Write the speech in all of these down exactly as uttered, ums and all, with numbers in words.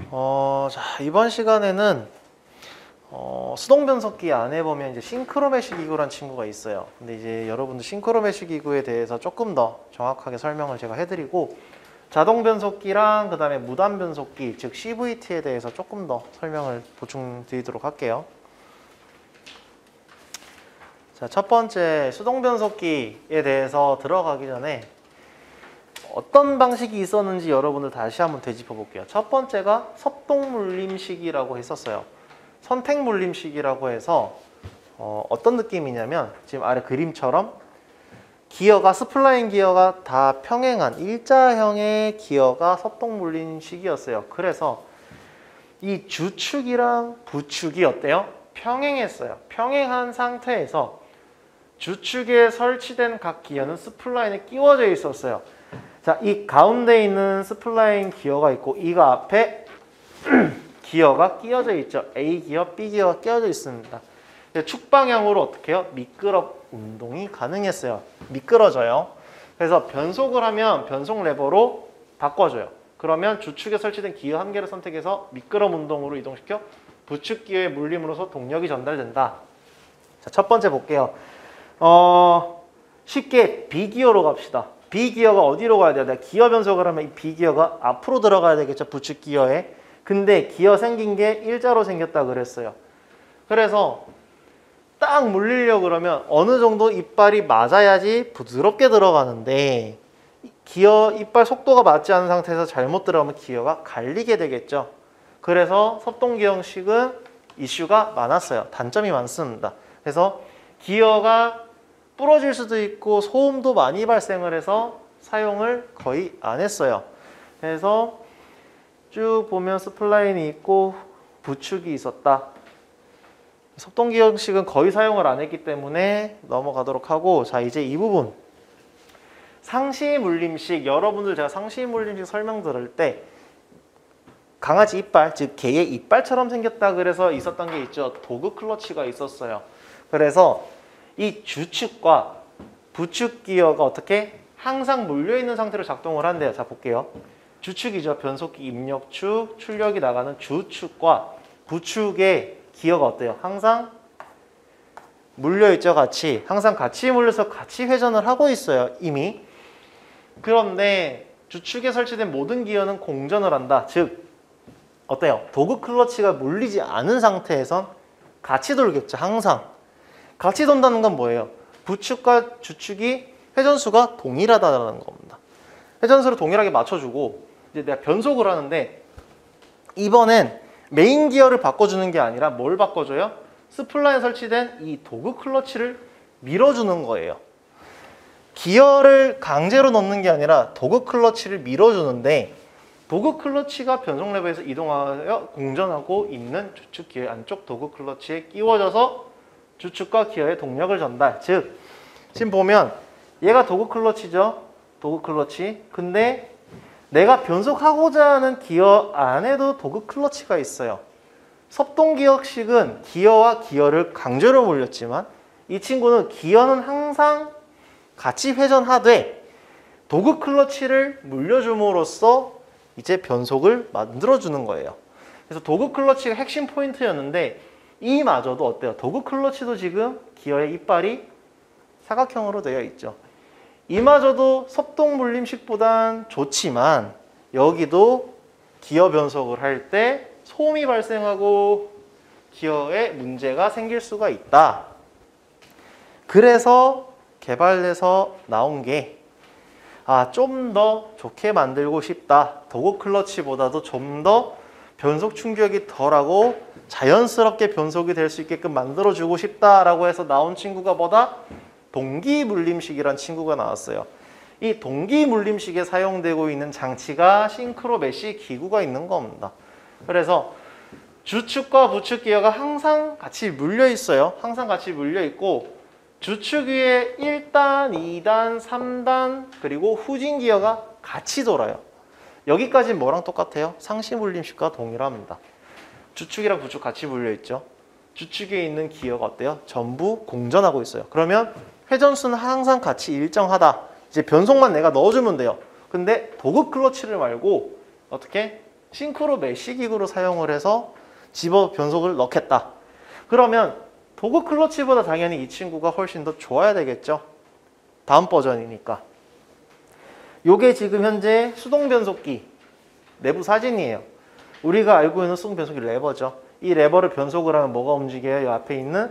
어, 자, 이번 시간에는 어, 수동 변속기 안에 보면 이제 싱크로메쉬 기구란 친구가 있어요. 근데 이제 여러분들 싱크로메쉬 기구에 대해서 조금 더 정확하게 설명을 제가 해드리고, 자동 변속기랑 그 다음에 무단 변속기, 즉 씨브이티에 대해서 조금 더 설명을 보충 드리도록 할게요. 자, 첫 번째 수동 변속기에 대해서 들어가기 전에 어떤 방식이 있었는지 여러분들 다시 한번 되짚어 볼게요. 첫 번째가 섭동물림식이라고 했었어요. 선택물림식이라고 해서 어, 어떤 느낌이냐면 지금 아래 그림처럼 기어가 스플라인 기어가 다 평행한 일자형의 기어가 섭동물림식이었어요. 그래서 이 주축이랑 부축이 어때요? 평행했어요. 평행한 상태에서 주축에 설치된 각 기어는 스플라인에 끼워져 있었어요. 자, 이 가운데 있는 스플라인 기어가 있고 이거 앞에 기어가 끼워져 있죠. A 기어, B 기어가 끼워져 있습니다. 축 방향으로 어떻게 해요? 미끄러 운동이 가능했어요. 미끄러져요. 그래서 변속을 하면 변속 레버로 바꿔줘요. 그러면 주축에 설치된 기어 한 개를 선택해서 미끄럼 운동으로 이동시켜 부축 기어의 물림으로서 동력이 전달된다. 자, 첫 번째 볼게요. 어, 쉽게 B 기어로 갑시다. B 기어가 어디로 가야 돼요? 내가 기어 변속을 하면 이 B 기어가 앞으로 들어가야 되겠죠. 부축 기어에. 근데 기어 생긴 게 일자로 생겼다 그랬어요. 그래서 딱 물리려고 그러면 어느 정도 이빨이 맞아야지 부드럽게 들어가는데 기어 이빨 속도가 맞지 않은 상태에서 잘못 들어가면 기어가 갈리게 되겠죠. 그래서 섭동기 형식은 이슈가 많았어요. 단점이 많습니다. 그래서 기어가 부러질 수도 있고 소음도 많이 발생을 해서 사용을 거의 안 했어요. 그래서 쭉 보면 스플라인이 있고 부축이 있었다. 섭동기 형식은 거의 사용을 안 했기 때문에 넘어가도록 하고, 자 이제 이 부분 상시 물림식, 여러분들 제가 상시 물림식 설명 들을 때 강아지 이빨, 즉 개의 이빨처럼 생겼다 그래서 있었던 게 있죠. 도그 클러치가 있었어요. 그래서 이 주축과 부축 기어가 어떻게 항상 물려있는 상태로 작동을 한대요. 자 볼게요. 주축이죠. 변속기 입력축, 출력이 나가는 주축과 부축의 기어가 어때요? 항상 물려있죠. 같이. 항상 같이 물려서 같이 회전을 하고 있어요. 이미. 그런데 주축에 설치된 모든 기어는 공전을 한다. 즉 어때요? 도그 클러치가 물리지 않은 상태에선 같이 돌겠죠. 항상. 같이 돈다는 건 뭐예요? 부축과 주축이 회전수가 동일하다는 겁니다. 회전수를 동일하게 맞춰주고 이제 내가 변속을 하는데 이번엔 메인 기어를 바꿔주는 게 아니라 뭘 바꿔줘요? 스플라인에 설치된 이 도그 클러치를 밀어주는 거예요. 기어를 강제로 넣는 게 아니라 도그 클러치를 밀어주는데 도그 클러치가 변속 레버에서 이동하여 공전하고 있는 주축 기어 안쪽 도그 클러치에 끼워져서 주축과 기어의 동력을 전달. 즉 지금 보면 얘가 도그 클러치죠. 도그 클러치. 근데 내가 변속하고자 하는 기어 안에도 도그 클러치가 있어요. 섭동 기어식은 기어와 기어를 강제로 물렸지만 이 친구는 기어는 항상 같이 회전하되 도그 클러치를 물려줌으로써 이제 변속을 만들어주는 거예요. 그래서 도그 클러치가 핵심 포인트였는데 이마저도 어때요? 도그 클러치도 지금 기어의 이빨이 사각형으로 되어 있죠. 이마저도 섭동 물림식보단 좋지만 여기도 기어 변속을 할 때 소음이 발생하고 기어에 문제가 생길 수가 있다. 그래서 개발돼서 나온 게 아, 좀 더 좋게 만들고 싶다. 도그 클러치보다도 좀 더 변속 충격이 덜하고 자연스럽게 변속이 될 수 있게끔 만들어주고 싶다라고 해서 나온 친구가 뭐다? 동기 물림식이란 친구가 나왔어요. 이 동기 물림식에 사용되고 있는 장치가 싱크로메쉬 기구가 있는 겁니다. 그래서 주축과 부축 기어가 항상 같이 물려 있어요. 항상 같이 물려 있고 주축 위에 일 단, 이 단, 삼 단 그리고 후진 기어가 같이 돌아요. 여기까지는 뭐랑 똑같아요? 상시 물림식과 동일합니다. 주축이랑 부축 같이 물려 있죠. 주축에 있는 기어가 어때요? 전부 공전하고 있어요. 그러면 회전수는 항상 같이 일정하다. 이제 변속만 내가 넣어주면 돼요. 근데 도그 클러치를 말고 어떻게? 싱크로 메쉬 기구를 사용을 해서 집어 변속을 넣겠다. 그러면 도그 클러치보다 당연히 이 친구가 훨씬 더 좋아야 되겠죠. 다음 버전이니까. 요게 지금 현재 수동 변속기 내부 사진이에요. 우리가 알고 있는 수동 변속기 레버죠. 이 레버를 변속을 하면 뭐가 움직여요? 이 앞에 있는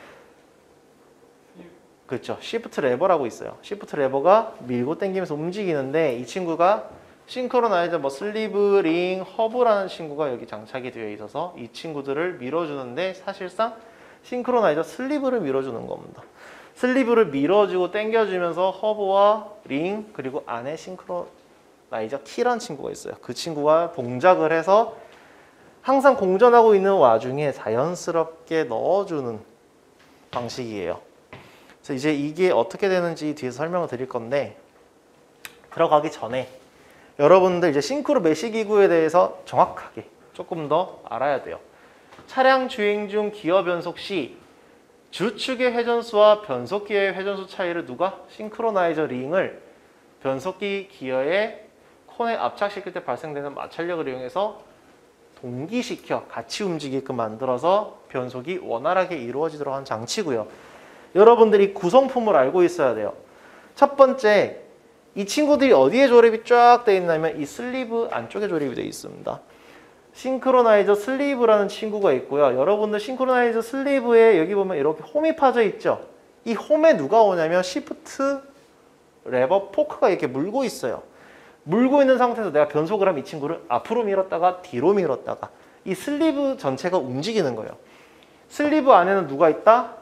그렇죠. 시프트 레버라고 있어요. 시프트 레버가 밀고 당기면서 움직이는데 이 친구가 싱크로나이저 뭐 슬리브, 링, 허브라는 친구가 여기 장착이 되어 있어서 이 친구들을 밀어주는데 사실상 싱크로나이저 슬리브를 밀어주는 겁니다. 슬리브를 밀어주고 당겨주면서 허브와 링 그리고 안에 싱크로나이저 키라는 친구가 있어요. 그 친구가 동작을 해서 항상 공전하고 있는 와중에 자연스럽게 넣어주는 방식이에요. 그래서 이제 이게 어떻게 되는지 뒤에서 설명을 드릴 건데 들어가기 전에 여러분들 이제 싱크로 메쉬 기구에 대해서 정확하게 조금 더 알아야 돼요. 차량 주행 중 기어 변속 시 주축의 회전수와 변속기의 회전수 차이를 누가? 싱크로나이저 링을 변속기 기어의 콘에 압착시킬 때 발생되는 마찰력을 이용해서 동기시켜 같이 움직이게끔 만들어서 변속이 원활하게 이루어지도록 하는 장치고요. 여러분들이 구성품을 알고 있어야 돼요. 첫 번째, 이 친구들이 어디에 조립이 쫙 되어 있냐면 이 슬리브 안쪽에 조립이 되어 있습니다. 싱크로나이저 슬리브라는 친구가 있고요. 여러분들 싱크로나이저 슬리브에 여기 보면 이렇게 홈이 파져 있죠. 이 홈에 누가 오냐면 시프트 레버 포크가 이렇게 물고 있어요. 물고 있는 상태에서 내가 변속을 하면 이 친구를 앞으로 밀었다가 뒤로 밀었다가 이 슬리브 전체가 움직이는 거예요. 슬리브 안에는 누가 있다?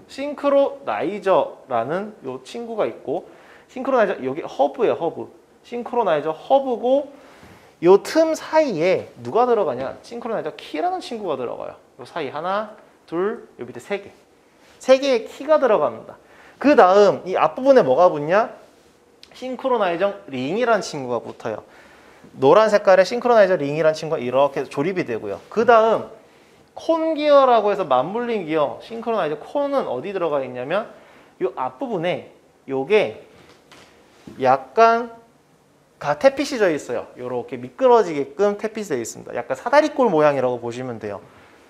싱크로나이저라는 요 친구가 있고 싱크로나이저 여기 허브예요. 허브. 싱크로나이저 허브고 요 틈 사이에 누가 들어가냐? 싱크로나이저 키라는 친구가 들어가요. 요 사이 하나, 둘, 요 밑에 세 개. 세 개의 키가 들어갑니다. 그 다음 이 앞부분에 뭐가 붙냐? 싱크로나이저 링이라는 친구가 붙어요. 노란 색깔의 싱크로나이저 링이라는 친구가 이렇게 조립이 되고요. 그 다음 콘 기어라고 해서 맞물림 기어, 싱크로나이저 콘은 어디 들어가 있냐면 이 앞부분에 요게 약간 가 태핏이 져 있어요. 요렇게 미끄러지게끔 태핏이 되어 있습니다. 약간 사다리꼴 모양이라고 보시면 돼요.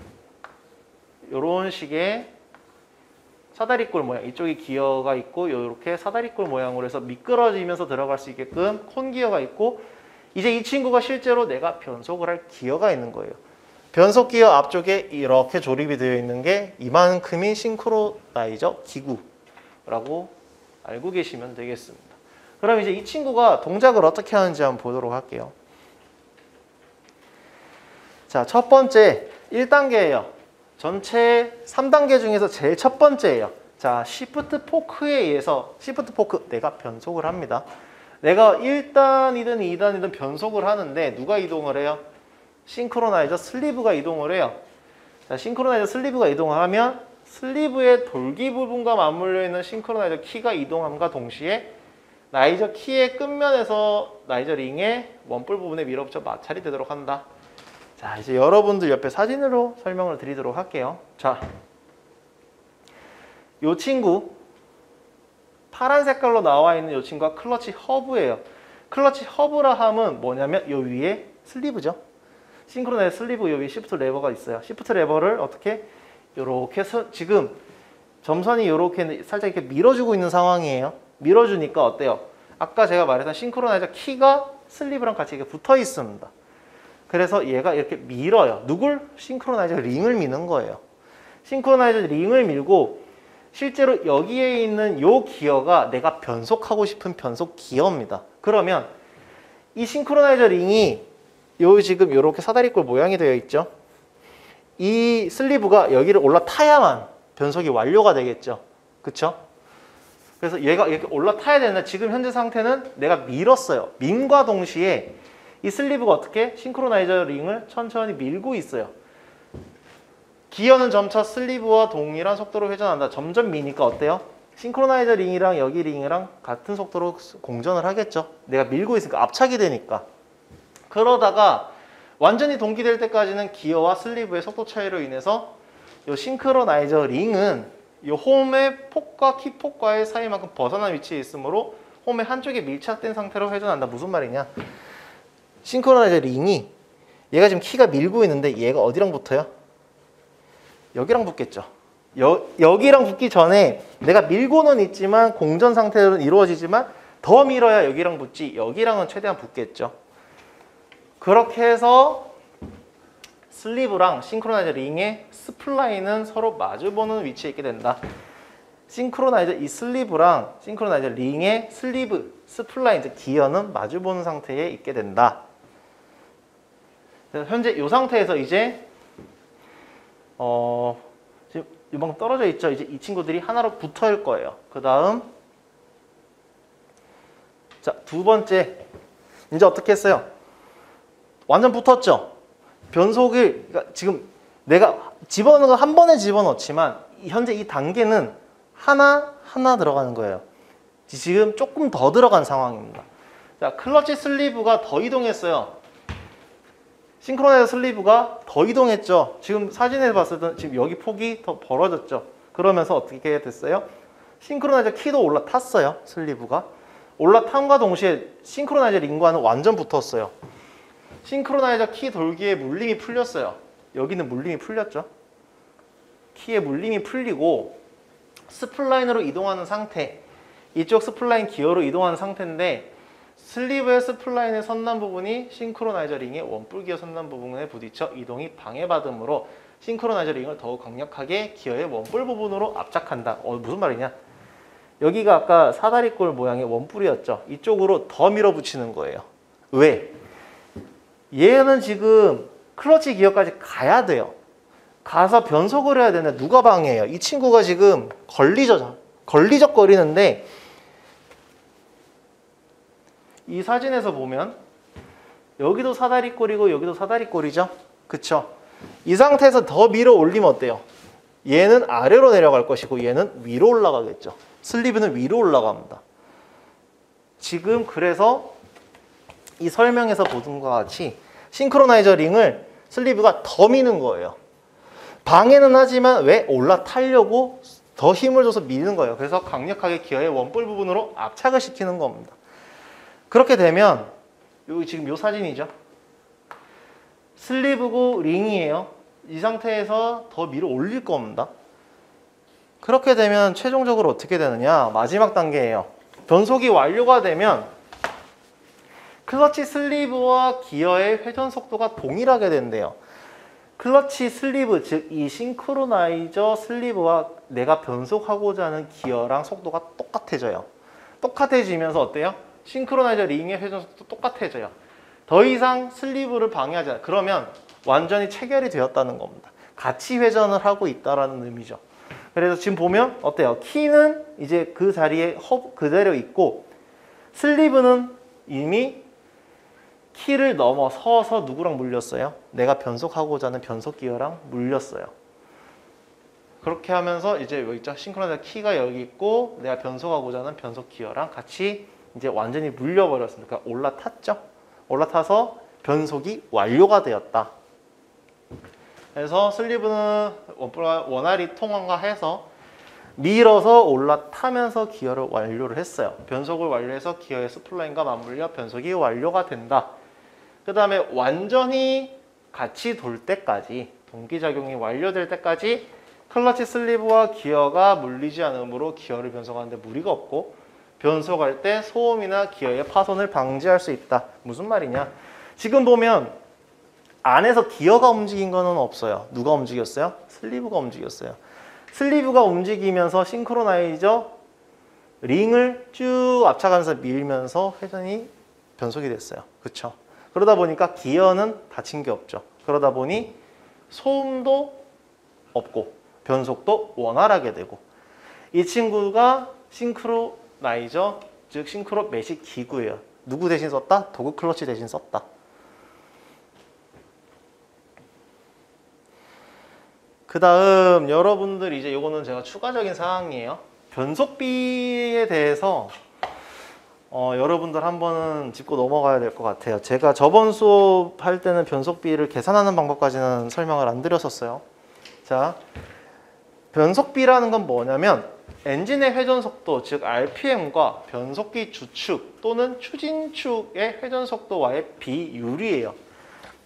요런 식의 사다리꼴 모양, 이쪽에 기어가 있고 요렇게 사다리꼴 모양으로 해서 미끄러지면서 들어갈 수 있게끔 콘 기어가 있고 이제 이 친구가 실제로 내가 변속을 할 기어가 있는 거예요. 변속 기어 앞쪽에 이렇게 조립이 되어 있는 게 이만큼인 싱크로나이저 기구라고 알고 계시면 되겠습니다. 그럼 이제 이 친구가 동작을 어떻게 하는지 한번 보도록 할게요. 자, 첫 번째 일 단계예요. 전체 삼 단계 중에서 제일 첫 번째예요. 자, 시프트 포크에 의해서 시프트 포크 내가 변속을 합니다. 내가 일 단이든 이 단이든 변속을 하는데 누가 이동을 해요? 싱크로나이저 슬리브가 이동을 해요. 자, 싱크로나이저 슬리브가 이동을 하면 슬리브의 돌기 부분과 맞물려 있는 싱크로나이저 키가 이동함과 동시에 나이저 키의 끝면에서 나이저 링의 원뿔 부분에 밀어붙여 마찰이 되도록 한다. 자, 이제 여러분들 옆에 사진으로 설명을 드리도록 할게요. 자, 요 친구 파란 색깔로 나와 있는 요 친구가 클러치 허브예요. 클러치 허브라 함은 뭐냐면 요 위에 슬리브죠. 싱크로나이저 슬리브 요 위에 시프트 레버가 있어요. 시프트 레버를 어떻게 요렇게 서, 지금 점선이 요렇게 살짝 이렇게 밀어주고 있는 상황이에요. 밀어주니까 어때요? 아까 제가 말했던 싱크로나이저 키가 슬리브랑 같이 이렇게 붙어 있습니다. 그래서 얘가 이렇게 밀어요. 누굴? 싱크로나이저 링을 미는 거예요. 싱크로나이저 링을 밀고 실제로 여기에 있는 요 기어가 내가 변속하고 싶은 변속 기어입니다. 그러면 이 싱크로나이저 링이 요 지금 요렇게 사다리꼴 모양이 되어 있죠. 이 슬리브가 여기를 올라타야만 변속이 완료가 되겠죠. 그쵸? 그래서 얘가 이렇게 올라타야 되는데 지금 현재 상태는 내가 밀었어요. 민과 동시에 이 슬리브가 어떻게 싱크로나이저 링을 천천히 밀고 있어요. 기어는 점차 슬리브와 동일한 속도로 회전한다. 점점 미니까 어때요? 싱크로나이저 링이랑 여기 링이랑 같은 속도로 공전을 하겠죠. 내가 밀고 있으니까 압착이 되니까. 그러다가 완전히 동기될 때까지는 기어와 슬리브의 속도 차이로 인해서 이 싱크로나이저 링은 이 홈의 폭과 키폭과의 사이만큼 벗어난 위치에 있으므로 홈의 한쪽에 밀착된 상태로 회전한다. 무슨 말이냐? 싱크로나이저 링이 얘가 지금 키가 밀고 있는데 얘가 어디랑 붙어요? 여기랑 붙겠죠. 여, 여기랑 붙기 전에 내가 밀고는 있지만 공전 상태로는 이루어지지만 더 밀어야 여기랑 붙지 여기랑은 최대한 붙겠죠. 그렇게 해서 슬리브랑 싱크로나이저 링의 스플라인은 서로 마주보는 위치에 있게 된다. 싱크로나이저 이 슬리브랑 싱크로나이저 링의 슬리브, 스플라인, 즉 기어는 마주보는 상태에 있게 된다. 그래서 현재 이 상태에서 이제 어 지금 이만큼 떨어져 있죠. 이제 이 친구들이 하나로 붙어일 거예요. 그 다음 자, 두 번째 이제 어떻게 했어요? 완전 붙었죠. 변속을 그러니까 지금 내가 집어넣는 거 한 번에 집어넣지만 현재 이 단계는 하나 하나 들어가는 거예요. 지금 조금 더 들어간 상황입니다. 자, 클러치 슬리브가 더 이동했어요. 싱크로나이저 슬리브가 더 이동했죠. 지금 사진에서 봤을 때 지금 여기 폭이 더 벌어졌죠. 그러면서 어떻게 됐어요? 싱크로나이저 키도 올라탔어요. 슬리브가 올라탄과 동시에 싱크로나이저 링과는 완전 붙었어요. 싱크로나이저 키 돌기에 물림이 풀렸어요. 여기는 물림이 풀렸죠. 키에 물림이 풀리고 스플라인으로 이동하는 상태, 이쪽 스플라인 기어로 이동하는 상태인데 슬리브의 스플라인의 선단 부분이 싱크로나이저 링의 원뿔 기어 선단 부분에 부딪혀 이동이 방해받으므로 싱크로나이저 링을 더욱 강력하게 기어의 원뿔 부분으로 압착한다. 어, 무슨 말이냐? 여기가 아까 사다리꼴 모양의 원뿔이었죠. 이쪽으로 더 밀어붙이는 거예요. 왜? 얘는 지금 클러치 기어까지 가야 돼요. 가서 변속을 해야 되는데 누가 방해해요? 이 친구가 지금 걸리적, 걸리적거리는데 이 사진에서 보면 여기도 사다리꼴이고 여기도 사다리꼴이죠. 그쵸? 이 상태에서 더 밀어 올리면 어때요? 얘는 아래로 내려갈 것이고 얘는 위로 올라가겠죠. 슬리브는 위로 올라갑니다. 지금 그래서 이 설명에서 보던 것과 같이 싱크로나이저 링을 슬리브가 더 미는 거예요. 방해는 하지만 왜? 올라타려고 더 힘을 줘서 미는 거예요. 그래서 강력하게 기어의 원뿔 부분으로 압착을 시키는 겁니다. 그렇게 되면 여기 지금 요 사진이죠. 슬리브고 링이에요. 이 상태에서 더 밀어 올릴 겁니다. 그렇게 되면 최종적으로 어떻게 되느냐? 마지막 단계예요. 변속이 완료가 되면 클러치 슬리브와 기어의 회전 속도가 동일하게 된대요. 클러치 슬리브, 즉 이 싱크로나이저 슬리브와 내가 변속하고자 하는 기어랑 속도가 똑같아져요. 똑같아지면서 어때요? 싱크로나이저 링의 회전 속도 똑같아져요. 더 이상 슬리브를 방해하지 않아요. 그러면 완전히 체결이 되었다는 겁니다. 같이 회전을 하고 있다는 의미죠. 그래서 지금 보면 어때요? 키는 이제 그 자리에 허, 그대로 있고 슬리브는 이미 키를 넘어서서 누구랑 물렸어요? 내가 변속하고자 하는 변속 기어랑 물렸어요. 그렇게 하면서 이제 여기 있죠? 싱크로나이저 키가 여기 있고 내가 변속하고자 하는 변속 기어랑 같이 이제 완전히 물려버렸습니다. 그러니까 올라탔죠? 올라타서 변속이 완료가 되었다. 그래서 슬리브는 원활히 통과해서 밀어서 올라타면서 기어를 완료를 했어요. 변속을 완료해서 기어의 스플라인과 맞물려 변속이 완료가 된다. 그 다음에 완전히 같이 돌 때까지, 동기작용이 완료될 때까지 클러치 슬리브와 기어가 물리지 않으므로 기어를 변속하는데 무리가 없고 변속할 때 소음이나 기어의 파손을 방지할 수 있다. 무슨 말이냐? 지금 보면 안에서 기어가 움직인 거는 없어요. 누가 움직였어요? 슬리브가 움직였어요. 슬리브가 움직이면서 싱크로나이저 링을 쭉 압착하면서 밀면서 회전이 변속이 됐어요. 그렇죠? 그러다 보니까 기어는 다친 게 없죠. 그러다 보니 소음도 없고 변속도 원활하게 되고 이 친구가 싱크로나이저, 즉 싱크로 매식 기구예요. 누구 대신 썼다? 도구 클러치 대신 썼다. 그 다음 여러분들 이제 요거는 제가 추가적인 사항이에요. 변속비에 대해서 어, 여러분들 한번은 짚고 넘어가야 될 것 같아요. 제가 저번 수업 할 때는 변속비를 계산하는 방법까지는 설명을 안 드렸었어요. 자, 변속비라는 건 뭐냐면 엔진의 회전 속도, 즉 알피엠과 변속기 주축 또는 추진축의 회전 속도와의 비율이에요.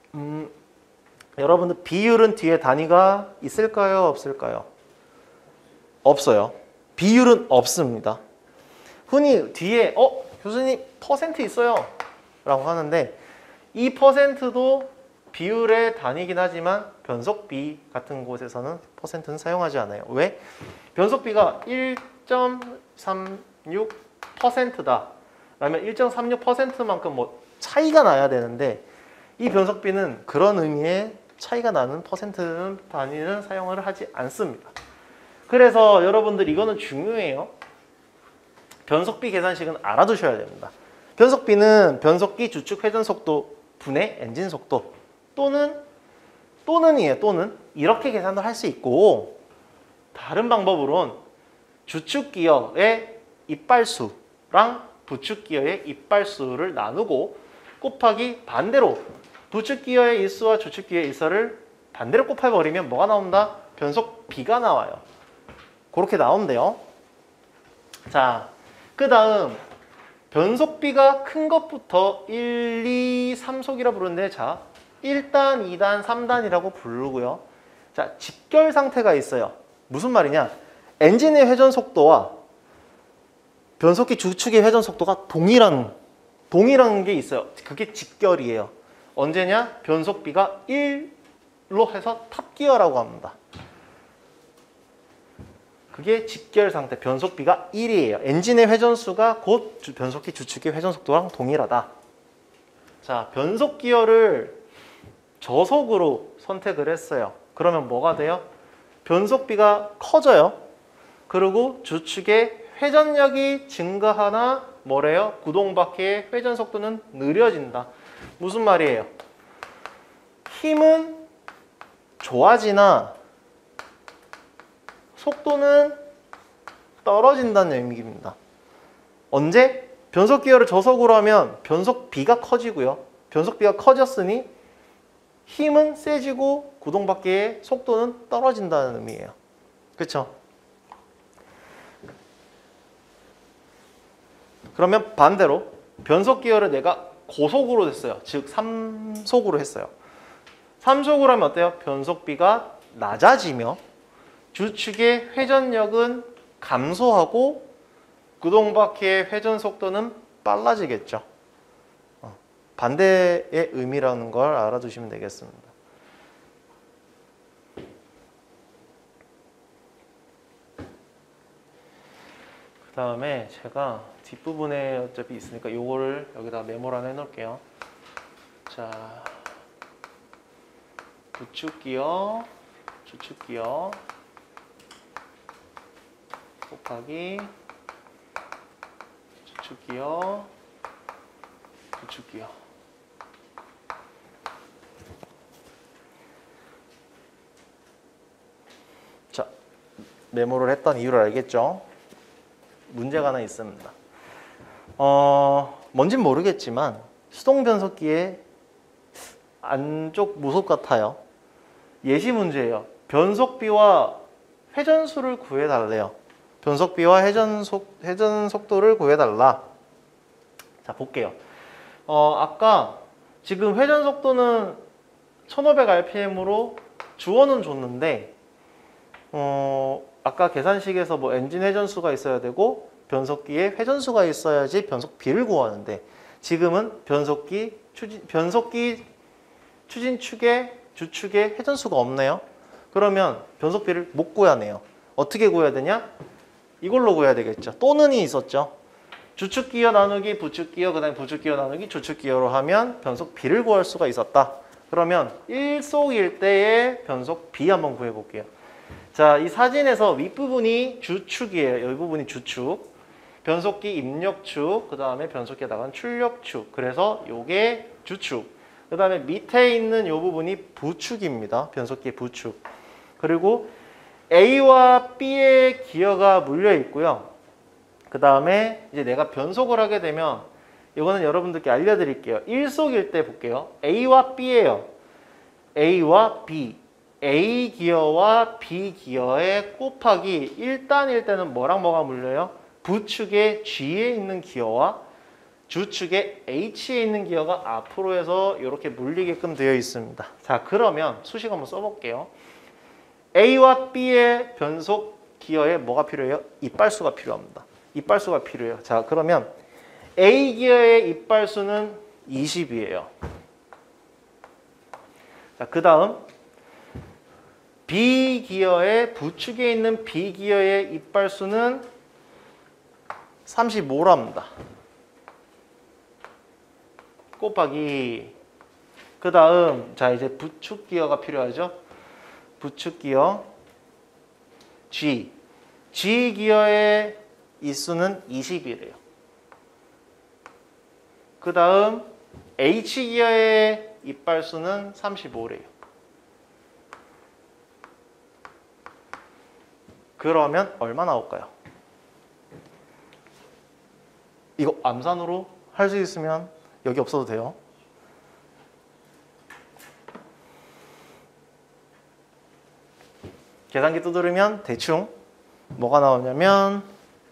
음, 여러분들 비율은 뒤에 단위가 있을까요? 없을까요? 없어요. 비율은 없습니다. 흔히 뒤에 어? 교수님 퍼센트 있어요 라고 하는데 이 퍼센트도 비율의 단위이긴 하지만 변속비 같은 곳에서는 퍼센트는 사용하지 않아요. 왜? 변속비가 일 점 삼육 퍼센트다 라면 일 점 삼육 퍼센트만큼 뭐 차이가 나야 되는데 이 변속비는 그런 의미의 차이가 나는 퍼센트 단위는 사용을 하지 않습니다. 그래서 여러분들 이거는 중요해요. 변속비 계산식은 알아두셔야 됩니다. 변속비는 변속기 주축 회전 속도 분의 엔진 속도 또는 또는이에요. 또는 이렇게 계산도 할 수 있고 다른 방법으로는 주축 기어의 이빨수랑 부축 기어의 이빨수를 나누고 곱하기 반대로 부축 기어의 일수와 주축 기어의 일수를 반대로 곱해버리면 뭐가 나온다? 변속비가 나와요. 그렇게 나온대요. 자, 그 다음 변속비가 큰 것부터 일, 이, 삼속이라 부르는데 자, 일 단, 이 단, 삼 단이라고 부르고요. 자, 직결 상태가 있어요. 무슨 말이냐? 엔진의 회전 속도와 변속기 주축의 회전 속도가 동일한 동일한 게 있어요. 그게 직결이에요. 언제냐? 변속비가 일로 해서 탑기어라고 합니다. 그게 직결 상태, 변속비가 일이에요. 엔진의 회전수가 곧 변속기 주축의 회전 속도랑 동일하다. 자, 변속기어를 저속으로 선택을 했어요. 그러면 뭐가 돼요? 변속비가 커져요. 그리고 주축의 회전력이 증가하나 뭐래요? 구동바퀴의 회전 속도는 느려진다. 무슨 말이에요? 힘은 좋아지나 속도는 떨어진다는 의미입니다. 언제? 변속기어를 저속으로 하면 변속비가 커지고요. 변속비가 커졌으니 힘은 세지고 구동바퀴의 속도는 떨어진다는 의미예요. 그렇죠? 그러면 반대로 변속기어를 내가 고속으로 했어요. 즉 삼속으로 했어요. 삼속으로 하면 어때요? 변속비가 낮아지며 주축의 회전력은 감소하고 구동바퀴의 회전 속도는 빨라지겠죠. 어, 반대의 의미라는 걸 알아두시면 되겠습니다. 그 다음에 제가 뒷부분에 어차피 있으니까 요거를 여기다 메모를 하나 해놓을게요. 자, 부축기어, 주축기어 곱하기 주축기어, 부축기어. 자, 메모를 했던 이유를 알겠죠? 문제가 하나 있습니다. 어, 뭔진 모르겠지만 수동 변속기의 안쪽 모습 같아요. 예시 문제예요. 변속비와 회전수를 구해달래요. 변속비와 회전, 속, 회전 속도를 구해달라. 자, 볼게요. 어, 아까 지금 회전 속도는 천오백 알피엠으로 주어는 줬는데 어, 아까 계산식에서 뭐 엔진 회전수가 있어야 되고 변속기에 회전수가 있어야지 변속비를 구하는데 지금은 변속기, 추진, 변속기 추진축에 주축에 회전수가 없네요. 그러면 변속비를 못 구하네요. 어떻게 구해야 되냐? 이걸로 구해야 되겠죠. 또는이 있었죠. 주축기어 나누기 부축기어 그 다음에 부축기어 나누기 주축기어로 하면 변속비를 구할 수가 있었다. 그러면 일속일 때의 변속비 한번 구해볼게요. 자, 이 사진에서 윗부분이 주축이에요. 이 부분이 주축. 변속기 입력축, 그 다음에 변속기에 나간 출력축. 그래서 요게 주축. 그 다음에 밑에 있는 이 부분이 부축입니다. 변속기의 부축. 그리고 A와 B의 기어가 물려 있고요. 그 다음에 이제 내가 변속을 하게 되면 이거는 여러분들께 알려드릴게요. 일속일 때 볼게요. A와 B예요. A와 B. A 기어와 B 기어의 곱하기 일 단일 때는 뭐랑 뭐가 물려요? 부축의 G에 있는 기어와 주축에 H에 있는 기어가 앞으로 해서 이렇게 물리게끔 되어 있습니다. 자, 그러면 수식 한번 써볼게요. A와 B의 변속 기어에 뭐가 필요해요? 이빨수가 필요합니다. 이빨수가 필요해요. 자, 그러면 A 기어의 이빨수는 이십이에요. 자, 그 다음 B 기어의 부축에 있는 B 기어의 이빨수는 삼십오랍니다. 곱하기 그 다음 자 이제 부축 기어가 필요하죠. 부축 기어 G G 기어의 이수는 이십이래요. 그 다음 H 기어의 이빨수는 삼십오래요. 그러면 얼마 나올까요? 이거 암산으로 할 수 있으면 여기 없어도 돼요. 계산기 두드리면 대충 뭐가 나오냐면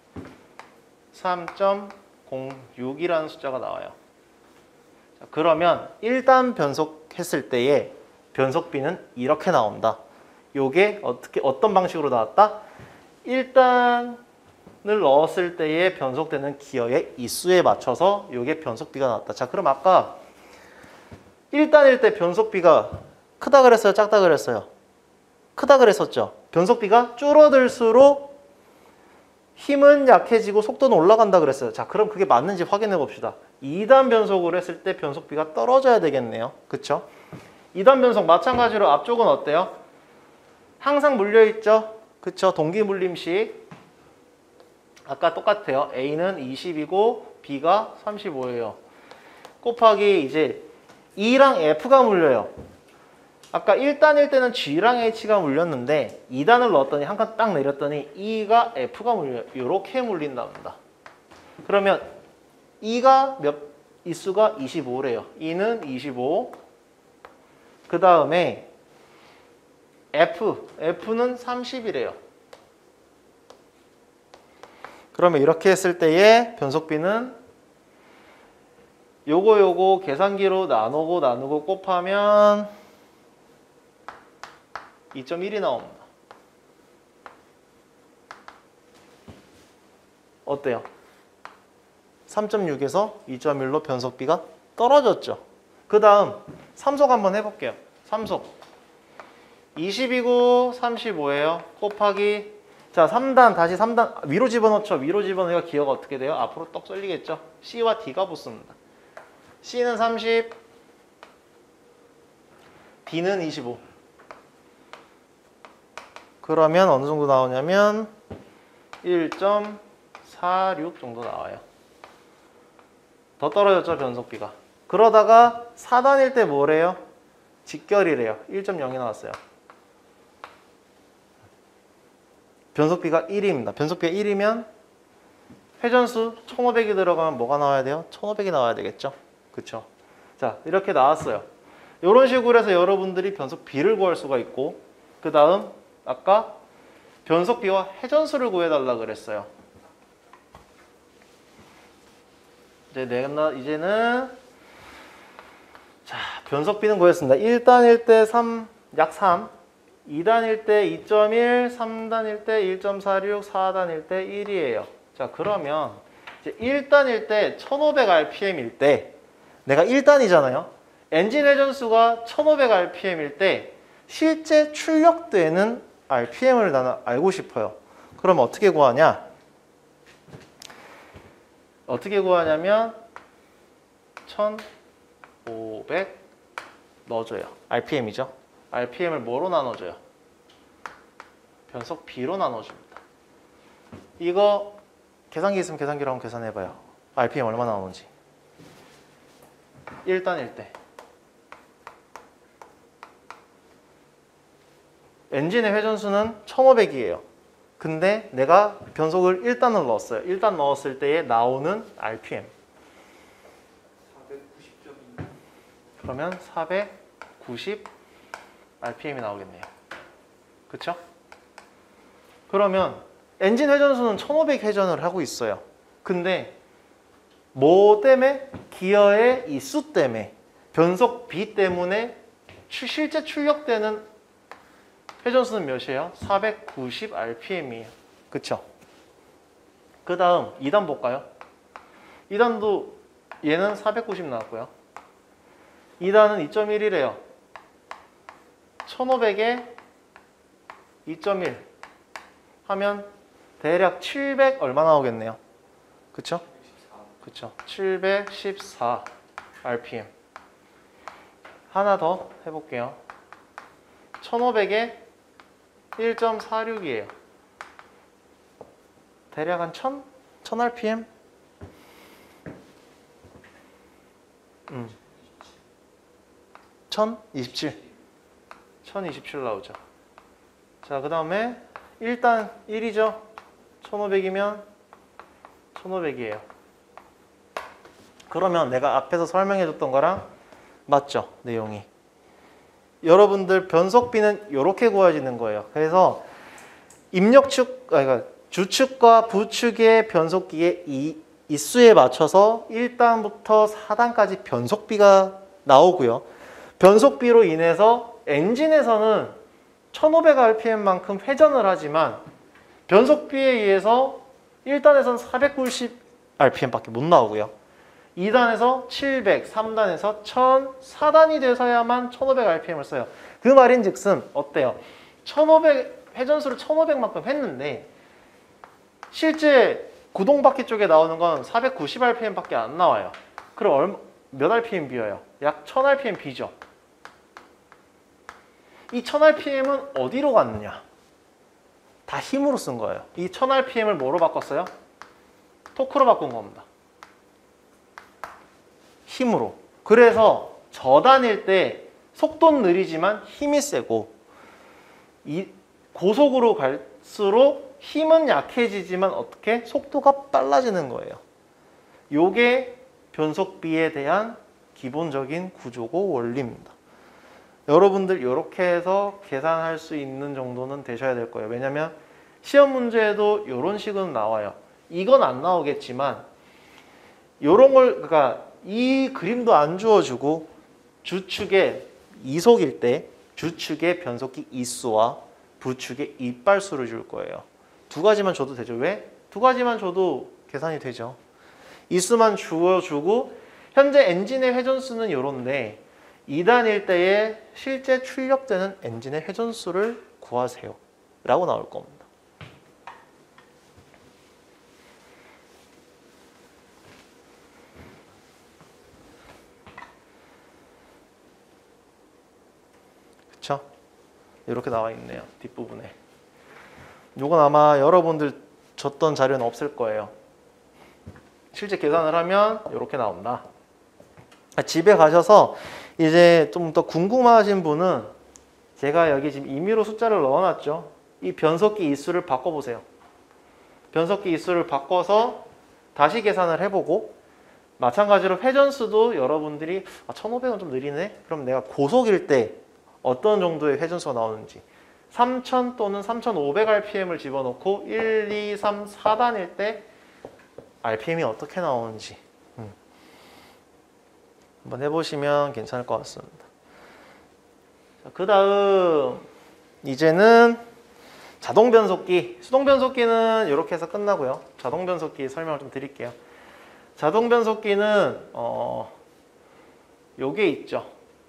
삼 점 공육이라는 숫자가 나와요. 자, 그러면 일 단 변속했을 때의 변속비는 이렇게 나온다. 요게 어떻게 어떤 방식으로 나왔다? 일 단을 넣었을 때의 변속되는 기어의 이수에 맞춰서 요게 변속비가 나왔다. 자, 그럼 아까 일 단일 때 변속비가 크다 그랬어요? 작다 그랬어요? 크다 그랬었죠? 변속비가 줄어들수록 힘은 약해지고 속도는 올라간다 그랬어요. 자, 그럼 그게 맞는지 확인해 봅시다. 이 단 변속을 했을 때 변속비가 떨어져야 되겠네요. 그쵸? 이 단 변속 마찬가지로 앞쪽은 어때요? 항상 물려있죠? 그쵸? 동기물림식. 아까 똑같아요. A는 이십이고 B가 삼십오예요. 곱하기 이제 E랑 F가 물려요. 아까 일 단일 때는 G랑 H가 물렸는데 이 단을 넣었더니 한 칸 딱 내렸더니 E가 F가 물려요. 이렇게 물린답니다. 그러면 E가 몇 이수가 이십오래요. E는 이십오. 그 다음에 F, F는 삼십이래요. 그러면 이렇게 했을 때의 변속비는 요거 요거 계산기로 나누고 나누고 곱하면 이 점 일이 나옵니다. 어때요? 삼 점 육에서 이 점 일로 변속비가 떨어졌죠. 그 다음 삼속 한번 해볼게요. 삼속 이십이고 삼십오예요. 곱하기 자 삼 단 다시 삼 단 위로 집어넣죠. 위로 집어넣으니까 기어가 어떻게 돼요? 앞으로 떡 쏠리겠죠. C와 D가 붙습니다. C는 삼십, D는 이십오. 그러면 어느 정도 나오냐면 일 점 사육 정도 나와요. 더 떨어졌죠, 변속비가. 그러다가 사 단일 때 뭐래요? 직결이래요. 일 점 영이 나왔어요. 변속비가 일입니다. 변속비가 일이면 회전수 천오백이 들어가면 뭐가 나와야 돼요? 천오백이 나와야 되겠죠? 그쵸? 자, 이렇게 나왔어요. 이런 식으로 해서 여러분들이 변속비를 구할 수가 있고, 그 다음 아까 변속비와 회전수를 구해달라 그랬어요. 이제 내가 이제는 자 변속비는 구했습니다. 일 단일 때 삼, 약 삼, 이 단일 때 이 점 일, 삼 단일 때 일 점 사육, 사 단일 때 일이에요. 자 그러면 이제 일 단일 때 천오백 알피엠일 때 내가 일 단이잖아요. 엔진 회전수가 천오백 알피엠일 때 실제 출력되는 알피엠을 나는 알고 싶어요. 그럼 어떻게 구하냐? 어떻게 구하냐면 천오백 넣어줘요. 알피엠이죠. 알피엠을 뭐로 나눠줘요? 변속비로 나눠줍니다. 이거 계산기 있으면 계산기로 한번 계산해봐요. 알피엠 얼마 나오는지. 일 단일 때 엔진의 회전수는 천오백이에요. 근데 내가 변속을 일 단을 넣었어요. 일 단 넣었을 때에 나오는 알피엠 사백구십 점이네. 그러면 사백구십 알피엠이 나오겠네요. 그쵸? 그러면 엔진 회전수는 천오백 회전을 하고 있어요. 근데 뭐 때문에? 기어의 이 수 때문에, 변속 B 때문에 추, 실제 출력되는 회전수는 몇이에요? 사백구십 알피엠이에요. 그쵸? 그 다음 이 단 볼까요? 이 단도 얘는 사백구십 나왔고요. 이 단은 이 점 일이래요. 천오백에 이 점 일 하면 대략 칠백 얼마 나오겠네요. 그쵸? 그쵸? 칠백십사 알피엠. 하나 더 해볼게요. 천오백에 일 점 사육이에요. 대략 한 천? 천 알피엠? 음. 천이십칠. 천이십칠 나오죠. 자, 그 다음에 일단 일이죠. 천오백이면 천오백이에요. 그러면 내가 앞에서 설명해줬던 거랑 맞죠? 내용이. 여러분들 변속비는 이렇게 구해지는 거예요. 그래서 입력축, 아, 그러니까 주축과 부축의 변속기의 이, 이 수에 맞춰서 일 단부터 사 단까지 변속비가 나오고요. 변속비로 인해서 엔진에서는 천오백 알피엠만큼 회전을 하지만 변속비에 의해서 일 단에서는 사백구십 알피엠밖에 못 나오고요. 이 단에서 칠백, 삼 단에서 천, 사 단이 돼서야만 천오백 알피엠을 써요. 그 말인즉슨 어때요? 천오백 회전수를 천오백만큼 했는데 실제 구동바퀴 쪽에 나오는 건 사백구십 알피엠밖에 안 나와요. 그럼 얼마, 몇 알피엠 비어요? 약 천 알피엠 비죠. 이 천 알피엠은 어디로 갔느냐? 다 힘으로 쓴 거예요. 이 천 알피엠을 뭐로 바꿨어요? 토크로 바꾼 겁니다. 힘으로. 그래서 저단일 때 속도는 느리지만 힘이 세고 이 고속으로 갈수록 힘은 약해지지만 어떻게? 속도가 빨라지는 거예요. 요게 변속비에 대한 기본적인 구조고 원리입니다. 여러분들 이렇게 해서 계산할 수 있는 정도는 되셔야 될 거예요. 왜냐면 시험 문제에도 이런 식은 나와요. 이건 안 나오겠지만 이런 걸, 그러니까 이 그림도 안 주어주고 주축의 이속일 때 주축의 변속기 이수와 부축의 이빨수를 줄 거예요. 두 가지만 줘도 되죠. 왜? 두 가지만 줘도 계산이 되죠. 이수만 주어주고 현재 엔진의 회전수는 이런데 이 단일 때에 실제 출력되는 엔진의 회전수를 구하세요 라고 나올 겁니다. 그쵸? 이렇게 나와 있네요. 뒷부분에. 이건 아마 여러분들 줬던 자료는 없을 거예요. 실제 계산을 하면 이렇게 나온다. 집에 가셔서 이제 좀 더 궁금하신 분은 제가 여기 지금 임의로 숫자를 넣어놨죠. 이 변속기 이수를 바꿔보세요. 변속기 이수를 바꿔서 다시 계산을 해보고 마찬가지로 회전수도 여러분들이 아, 천오백은 좀 느리네? 그럼 내가 고속일 때 어떤 정도의 회전수가 나오는지 삼천 또는 삼천오백 알피엠을 집어넣고 일, 이, 삼, 사 단일 때 알피엠이 어떻게 나오는지 음. 한번 해보시면 괜찮을 것 같습니다. 그 다음 이제는 자동 변속기, 수동 변속기는 이렇게 해서 끝나고요. 자동 변속기 설명을 좀 드릴게요. 자동 변속기는 어, 요게 있죠.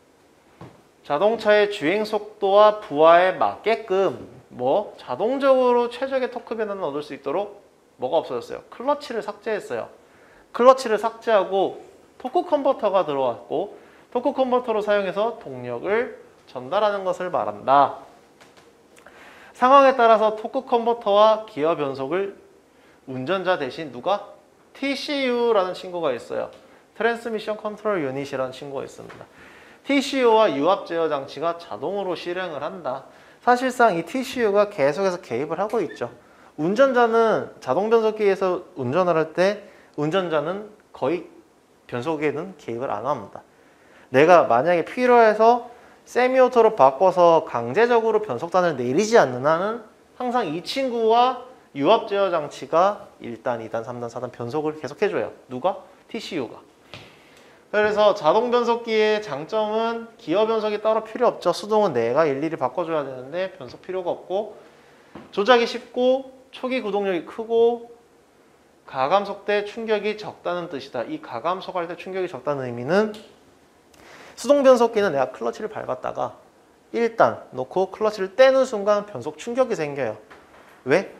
자동차의 주행 속도와 부하에 맞게끔 뭐 자동적으로 최적의 토크 변화를 얻을 수 있도록 뭐가 없어졌어요? 클러치를 삭제했어요. 클러치를 삭제하고 토크 컨버터가 들어왔고 토크 컨버터로 사용해서 동력을 전달하는 것을 말한다. 상황에 따라서 토크 컨버터와 기어 변속을 운전자 대신 누가? 티씨유라는 친구가 있어요. 트랜스미션 컨트롤 유닛이라는 친구가 있습니다. 티씨유와 유압 제어 장치가 자동으로 실행을 한다. 사실상 이 티씨유가 계속해서 개입을 하고 있죠. 운전자는 자동 변속기에서 운전을 할 때 운전자는 거의 변속에는 개입을 안 합니다. 내가 만약에 필요해서 세미오토로 바꿔서 강제적으로 변속단을 내리지 않는 한은 항상 이 친구와 유압 제어 장치가 일 단, 이 단, 삼 단, 사 단 변속을 계속 해줘요. 누가? 티씨유가. 그래서 자동 변속기의 장점은 기어 변속이 따로 필요 없죠. 수동은 내가 일일이 바꿔줘야 되는데 변속 필요가 없고 조작이 쉽고 초기 구동력이 크고 가감속 때 충격이 적다는 뜻이다. 이 가감속할 때 충격이 적다는 의미는 수동 변속기는 내가 클러치를 밟았다가 일단 놓고 클러치를 떼는 순간 변속 충격이 생겨요. 왜?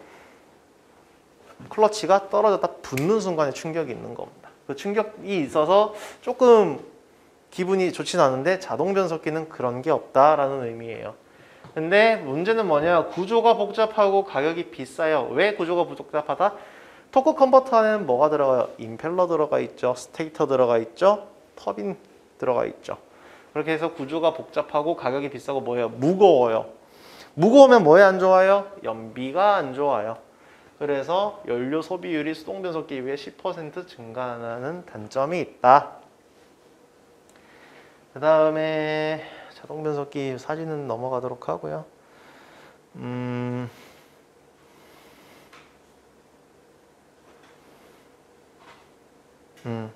클러치가 떨어졌다 붙는 순간에 충격이 있는 겁니다. 그 충격이 있어서 조금 기분이 좋진 않은데 자동 변속기는 그런 게 없다라는 의미예요. 근데 문제는 뭐냐? 구조가 복잡하고 가격이 비싸요. 왜 구조가 복잡하다? 토크 컨버터 안에는 뭐가 들어가요? 임펠러 들어가 있죠. 스테이터 들어가 있죠. 터빈 들어가 있죠. 그렇게 해서 구조가 복잡하고 가격이 비싸고 뭐예요? 무거워요. 무거우면 뭐에 안 좋아요? 연비가 안 좋아요. 그래서 연료 소비율이 수동 변속기에 비해 십 퍼센트 증가하는 단점이 있다. 그 다음에 자동 변속기 사진은 넘어가도록 하고요. 음... 음.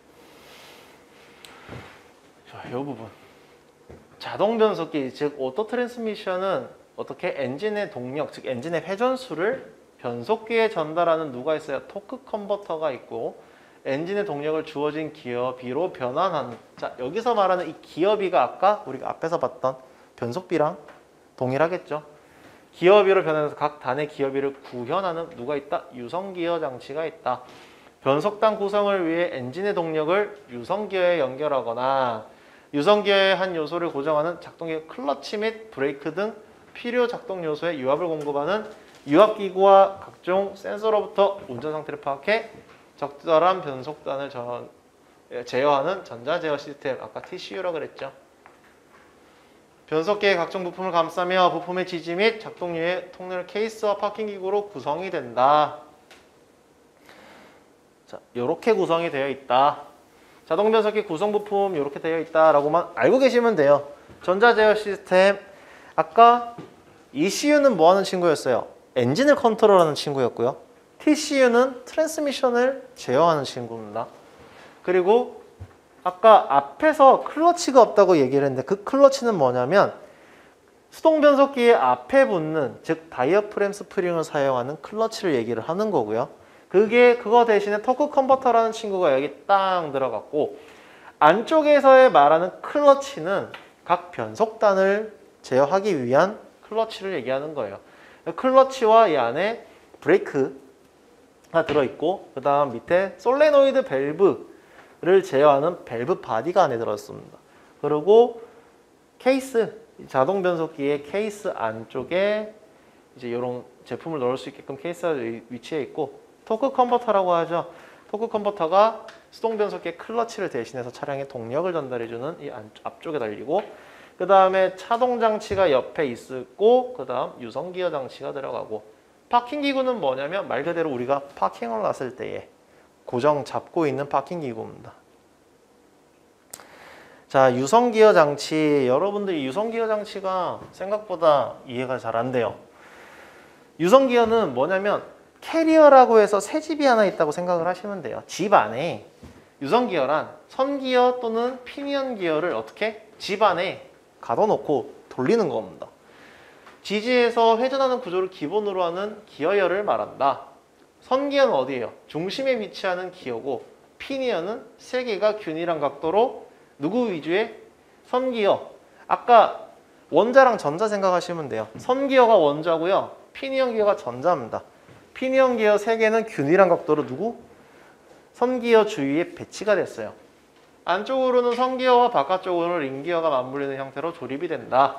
자, 이 부분. 자동 변속기, 즉 오토 트랜스미션은 어떻게 엔진의 동력, 즉 엔진의 회전수를 변속기에 전달하는 누가 있어요? 토크 컨버터가 있고 엔진의 동력을 주어진 기어비로 변환하는. 자, 여기서 말하는 이 기어비가 아까 우리가 앞에서 봤던 변속비랑 동일하겠죠. 기어비로 변환해서 각 단의 기어비를 구현하는 누가 있다? 유성기어 장치가 있다. 변속단 구성을 위해 엔진의 동력을 유성기어에 연결하거나 유성기어의 한 요소를 고정하는 작동기어 클러치 및 브레이크 등 필요 작동 요소에 유압을 공급하는 유압기구와 각종 센서로부터 운전 상태를 파악해 적절한 변속단을 전, 제어하는 전자제어 시스템, 아까 티씨유라고 그랬죠. 변속기의 각종 부품을 감싸며 부품의 지지 및 작동류의 통로를 케이스와 파킹기구로 구성이 된다. 자, 이렇게 구성이 되어 있다. 자동 변속기 구성 부품 이렇게 되어 있다라고만 알고 계시면 돼요. 전자제어 시스템, 아까 이씨유는 뭐 하는 친구였어요? 엔진을 컨트롤하는 친구였고요. 티씨유는 트랜스미션을 제어하는 친구입니다. 그리고 아까 앞에서 클러치가 없다고 얘기를 했는데 그 클러치는 뭐냐면 수동 변속기의 앞에 붙는, 즉 다이어프램 스프링을 사용하는 클러치를 얘기를 하는 거고요. 그게 그거 대신에 토크 컨버터라는 친구가 여기 땅 들어갔고 안쪽에서의 말하는 클러치는 각 변속단을 제어하기 위한 클러치를 얘기하는 거예요. 클러치와 이 안에 브레이크가 들어있고 그 다음 밑에 솔레노이드 밸브를 제어하는 밸브 바디가 안에 들어있습니다. 그리고 케이스, 자동 변속기의 케이스 안쪽에 이제 이런 제품을 넣을 수 있게끔 케이스가 위치해 있고 토크 컨버터라고 하죠. 토크 컨버터가 수동 변속기의 클러치를 대신해서 차량의 동력을 전달해주는 이 앞쪽에 달리고 그 다음에 차동 장치가 옆에 있고 그 다음 유성기어 장치가 들어가고 파킹 기구는 뭐냐면 말 그대로 우리가 파킹을 놨을 때에 고정 잡고 있는 파킹 기구입니다. 자, 유성기어 장치, 여러분들이 유성기어 장치가 생각보다 이해가 잘 안 돼요. 유성기어는 뭐냐면 캐리어라고 해서 새 집이 하나 있다고 생각을 하시면 돼요. 집 안에 유성기어란 선기어 또는 피니언 기어를 어떻게? 집 안에 가둬놓고 돌리는 겁니다. 지지에서 회전하는 구조를 기본으로 하는 기어열을 말한다. 선기어는 어디예요? 중심에 위치하는 기어고 피니언은 세 개가 균일한 각도로 누구 위주의? 선기어. 아까 원자랑 전자 생각하시면 돼요. 선기어가 원자고요. 피니언 기어가 전자입니다. 피니언 기어 세 개는 균일한 각도로 누구? 선기어 주위에 배치가 됐어요. 안쪽으로는 선기어와 바깥쪽으로는 링기어가 맞물리는 형태로 조립이 된다.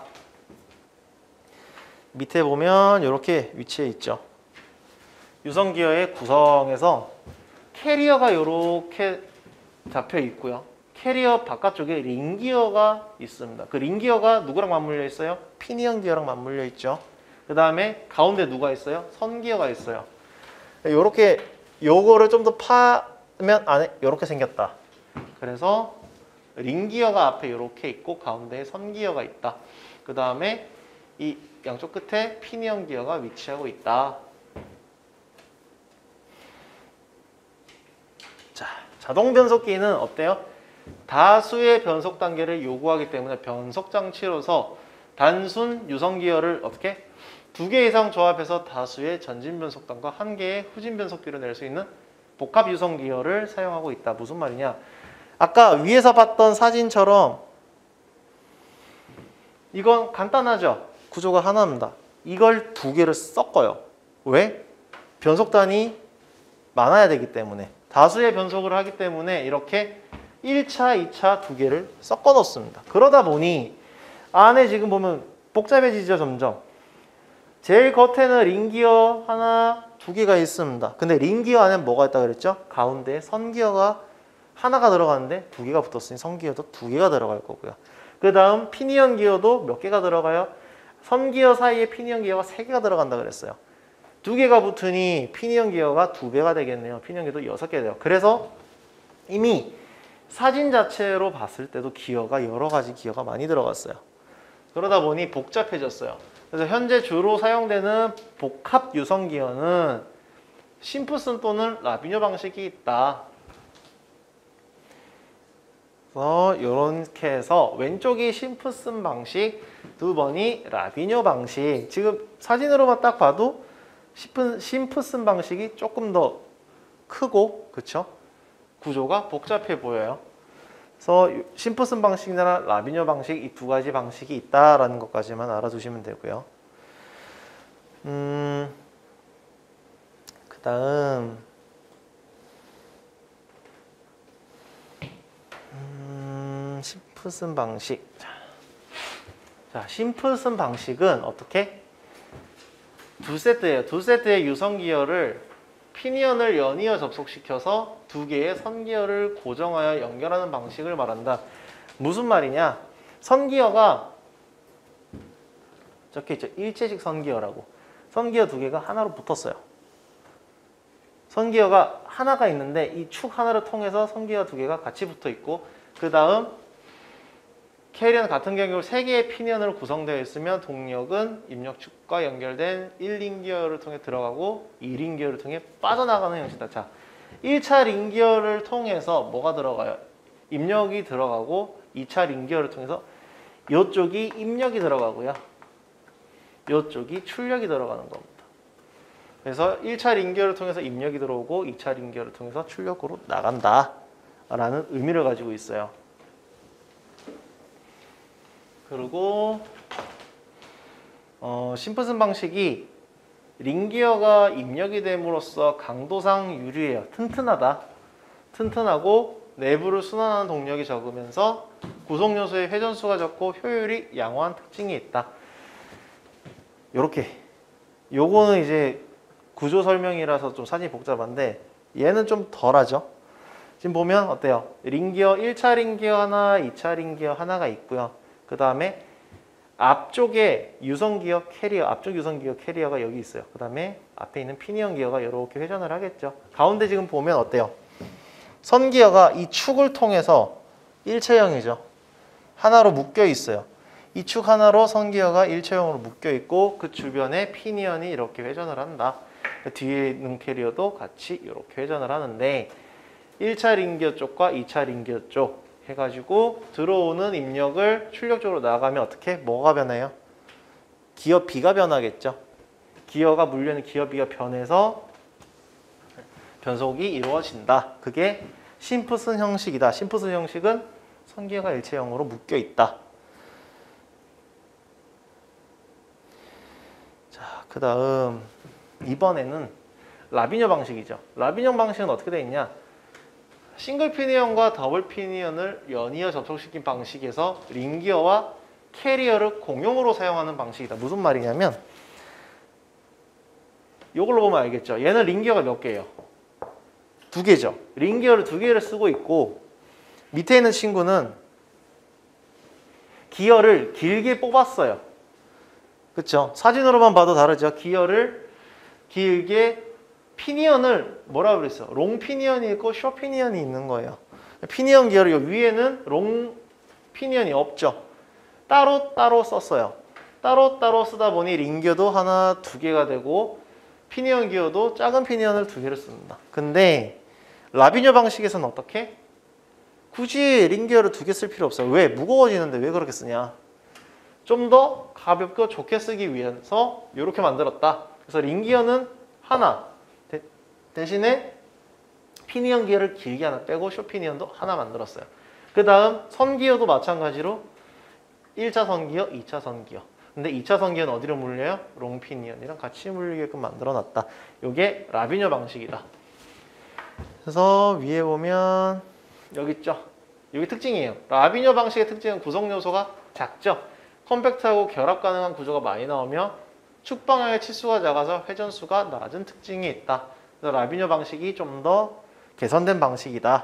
밑에 보면 이렇게 위치해 있죠. 유성기어의 구성에서 캐리어가 이렇게 잡혀 있고요. 캐리어 바깥쪽에 링기어가 있습니다. 그 링기어가 누구랑 맞물려 있어요? 피니언 기어랑 맞물려 있죠. 그 다음에 가운데 누가 있어요? 선기어가 있어요. 이렇게 요거를 좀 더 파면 안에 이렇게 생겼다. 그래서 링기어가 앞에 이렇게 있고 가운데에 선기어가 있다. 그 다음에 이 양쪽 끝에 피니언 기어가 위치하고 있다. 자, 자동 변속기는 어때요? 다수의 변속 단계를 요구하기 때문에 변속 장치로서 단순 유성 기어를 어떻게 두 개 이상 조합해서 다수의 전진 변속단과 한 개의 후진 변속기를 낼 수 있는 복합 유성 기어를 사용하고 있다. 무슨 말이냐? 아까 위에서 봤던 사진처럼 이건 간단하죠? 구조가 하나입니다. 이걸 두 개를 섞어요. 왜? 변속단이 많아야 되기 때문에 다수의 변속을 하기 때문에 이렇게 일 차, 이 차 두 개를 섞어 넣습니다. 그러다 보니 안에 지금 보면 복잡해지죠, 점점. 제일 겉에는 링기어 하나, 두 개가 있습니다. 근데 링기어 안에 뭐가 있다고 그랬죠? 가운데에 선기어가 하나가 들어가는데 두 개가 붙었으니 선기어도 두 개가 들어갈 거고요. 그 다음 피니언 기어도 몇 개가 들어가요? 선기어 사이에 피니언 기어가 세 개가 들어간다 그랬어요. 두 개가 붙으니 피니언 기어가 두 배가 되겠네요. 피니언 기어도 여섯 개 돼요. 그래서 이미 사진 자체로 봤을 때도 기어가 여러 가지 기어가 많이 들어갔어요. 그러다 보니 복잡해졌어요. 그래서 현재 주로 사용되는 복합 유성 기어는 심프슨 또는 라비뇨 방식이 있다. 그래서 이렇게 해서 왼쪽이 심프슨 방식, 두 번이 라비뇨 방식. 지금 사진으로만 딱 봐도 심프슨 방식이 조금 더 크고, 그쵸? 구조가 복잡해 보여요. 그래서 심프슨 방식이나 라비뇨 방식 이 두 가지 방식이 있다라는 것까지만 알아두시면 되고요. 음, 그 다음 음, 심프슨 방식. 자, 심프슨 방식은 어떻게? 두 세트예요. 두 세트의 유성 기어를 피니언을 연이어 접속시켜서 두 개의 선기어를 고정하여 연결하는 방식을 말한다. 무슨 말이냐? 선기어가 적혀있죠. 일체식 선기어라고. 선기어 두 개가 하나로 붙었어요. 선기어가 하나가 있는데 이 축 하나를 통해서 선기어 두 개가 같이 붙어 있고, 그 다음 캐리어는 같은 경우 세 개의 피니언으로 구성되어 있으면 동력은 입력축과 연결된 일 링기어를 통해 들어가고 이 링기어를 통해 빠져나가는 형식이다. 자, 일 차 링기어를 통해서 뭐가 들어가요? 입력이 들어가고 이 차 링기어를 통해서 이쪽이 입력이 들어가고요. 이쪽이 출력이 들어가는 겁니다. 그래서 일 차 링기어를 통해서 입력이 들어오고 이 차 링기어를 통해서 출력으로 나간다 라는 의미를 가지고 있어요. 그리고 어, 심프슨 방식이 링기어가 입력이 됨으로써 강도상 유리해요. 튼튼하다. 튼튼하고 내부를 순환하는 동력이 적으면서 구성 요소의 회전수가 적고 효율이 양호한 특징이 있다. 요렇게. 요거는 이제 구조 설명이라서 좀 사진이 복잡한데 얘는 좀 덜하죠. 지금 보면 어때요? 링기어 일 차 링기어 하나, 이 차 링기어 하나가 있고요. 그 다음에 앞쪽에 유성기어 캐리어, 앞쪽 유성기어 캐리어가 여기 있어요. 그 다음에 앞에 있는 피니언 기어가 이렇게 회전을 하겠죠. 가운데 지금 보면 어때요? 선기어가 이 축을 통해서 일체형이죠. 하나로 묶여 있어요. 이 축 하나로 선기어가 일체형으로 묶여 있고 그 주변에 피니언이 이렇게 회전을 한다. 뒤에 있는 캐리어도 같이 이렇게 회전을 하는데 일 차 링기어 쪽과 이 차 링기어 쪽 해가지고 들어오는 입력을 출력적으로 나가면 어떻게? 뭐가 변해요? 기어 B가 변하겠죠. 기어가 물려있는 기어 B가 변해서 변속이 이루어진다. 그게 심프슨 형식이다. 심프슨 형식은 선기어가 일체형으로 묶여 있다. 자, 그 다음 이번에는 라비뇨 방식이죠. 라비뇨 방식은 어떻게 되어 있냐? 싱글 피니언과 더블 피니언을 연이어 접속시킨 방식에서 링기어와 캐리어를 공용으로 사용하는 방식이다. 무슨 말이냐면 이걸로 보면 알겠죠. 얘는 링기어가 몇 개예요? 두 개죠. 링기어를 두 개를 쓰고 있고 밑에 있는 친구는 기어를 길게 뽑았어요. 그렇죠? 사진으로만 봐도 다르죠. 기어를 길게 피니언을 뭐라 그랬어? 롱 피니언이 있고 숏 피니언이 있는 거예요. 피니언 기어를 요 위에는 롱 피니언이 없죠. 따로 따로 썼어요. 따로 따로 쓰다 보니 링기어도 하나, 두 개가 되고 피니언 기어도 작은 피니언을 두 개를 씁니다. 근데 라비뇨 방식에서는 어떻게? 굳이 링기어를 두 개 쓸 필요 없어요. 왜? 무거워지는데 왜 그렇게 쓰냐? 좀 더 가볍고 좋게 쓰기 위해서 이렇게 만들었다. 그래서 링기어는 하나, 대, 대신에 피니언 기어를 길게 하나 빼고 쇼피니언도 하나 만들었어요. 그 다음 선기어도 마찬가지로 일 차 선기어, 이 차 선기어. 근데 이 차 선기어는 어디로 물려요? 롱피니언이랑 같이 물리게끔 만들어놨다. 이게 라비뇨 방식이다. 그래서 위에 보면 여기 있죠? 여기 특징이에요. 라비뇨 방식의 특징은 구성 요소가 작죠? 컴팩트하고 결합 가능한 구조가 많이 나오며 축 방향의 치수가 작아서 회전수가 낮은 특징이 있다. 그래서 라비뇨 방식이 좀 더 개선된 방식이다.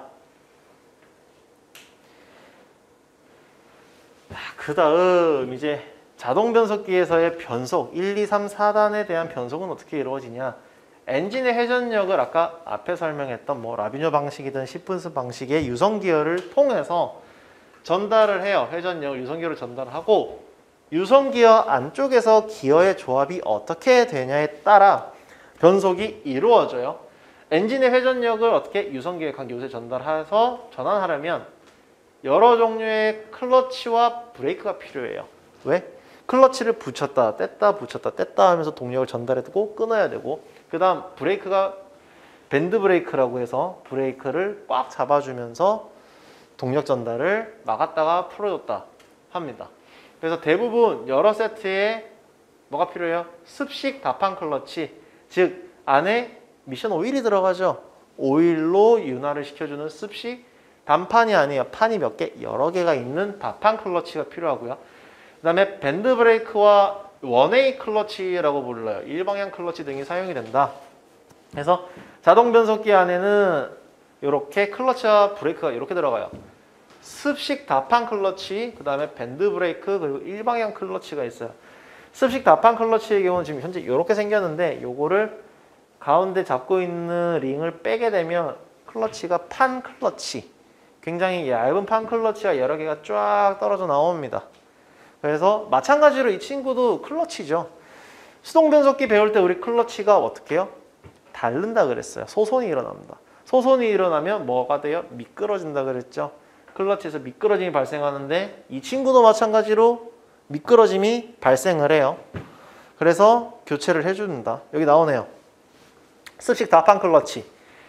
그 다음 이제 자동 변속기에서의 변속 일, 이, 삼, 사 단에 대한 변속은 어떻게 이루어지냐? 엔진의 회전력을 아까 앞에 설명했던 뭐 라비뇨 방식이든 시픈스 방식의 유성 기어를 통해서 전달을 해요. 회전력을 유성 기어를 전달하고 유성 기어 안쪽에서 기어의 조합이 어떻게 되냐에 따라 변속이 이루어져요. 엔진의 회전력을 어떻게 유성 기어의 각 요소에 전달해서 전환하려면 여러 종류의 클러치와 브레이크가 필요해요. 왜? 클러치를 붙였다 뗐다 붙였다 뗐다 하면서 동력을 전달해두고 끊어야 되고, 그 다음 브레이크가 밴드 브레이크라고 해서 브레이크를 꽉 잡아주면서 동력 전달을 막았다가 풀어줬다 합니다. 그래서 대부분 여러 세트에 뭐가 필요해요? 습식 다판 클러치, 즉 안에 미션 오일이 들어가죠. 오일로 윤활을 시켜주는 습식 단판이 아니에요. 판이 몇 개? 여러 개가 있는 다판 클러치가 필요하고요. 그 다음에 밴드 브레이크와 원웨이 클러치라고 불러요. 일방향 클러치 등이 사용이 된다. 그래서 자동 변속기 안에는 이렇게 클러치와 브레이크가 이렇게 들어가요. 습식 다판 클러치, 그 다음에 밴드 브레이크, 그리고 일방향 클러치가 있어요. 습식 다판 클러치의 경우는 지금 현재 이렇게 생겼는데 요거를 가운데 잡고 있는 링을 빼게 되면 클러치가 판 클러치, 굉장히 얇은 판 클러치가 여러 개가 쫙 떨어져 나옵니다. 그래서 마찬가지로 이 친구도 클러치죠. 수동 변속기 배울 때 우리 클러치가 어떻게 해요? 닳는다 그랬어요. 소손이 일어납니다. 소손이 일어나면 뭐가 돼요? 미끄러진다 그랬죠. 클러치에서 미끄러짐이 발생하는데 이 친구도 마찬가지로 미끄러짐이 발생을 해요. 그래서 교체를 해준다. 여기 나오네요. 습식 다판 클러치.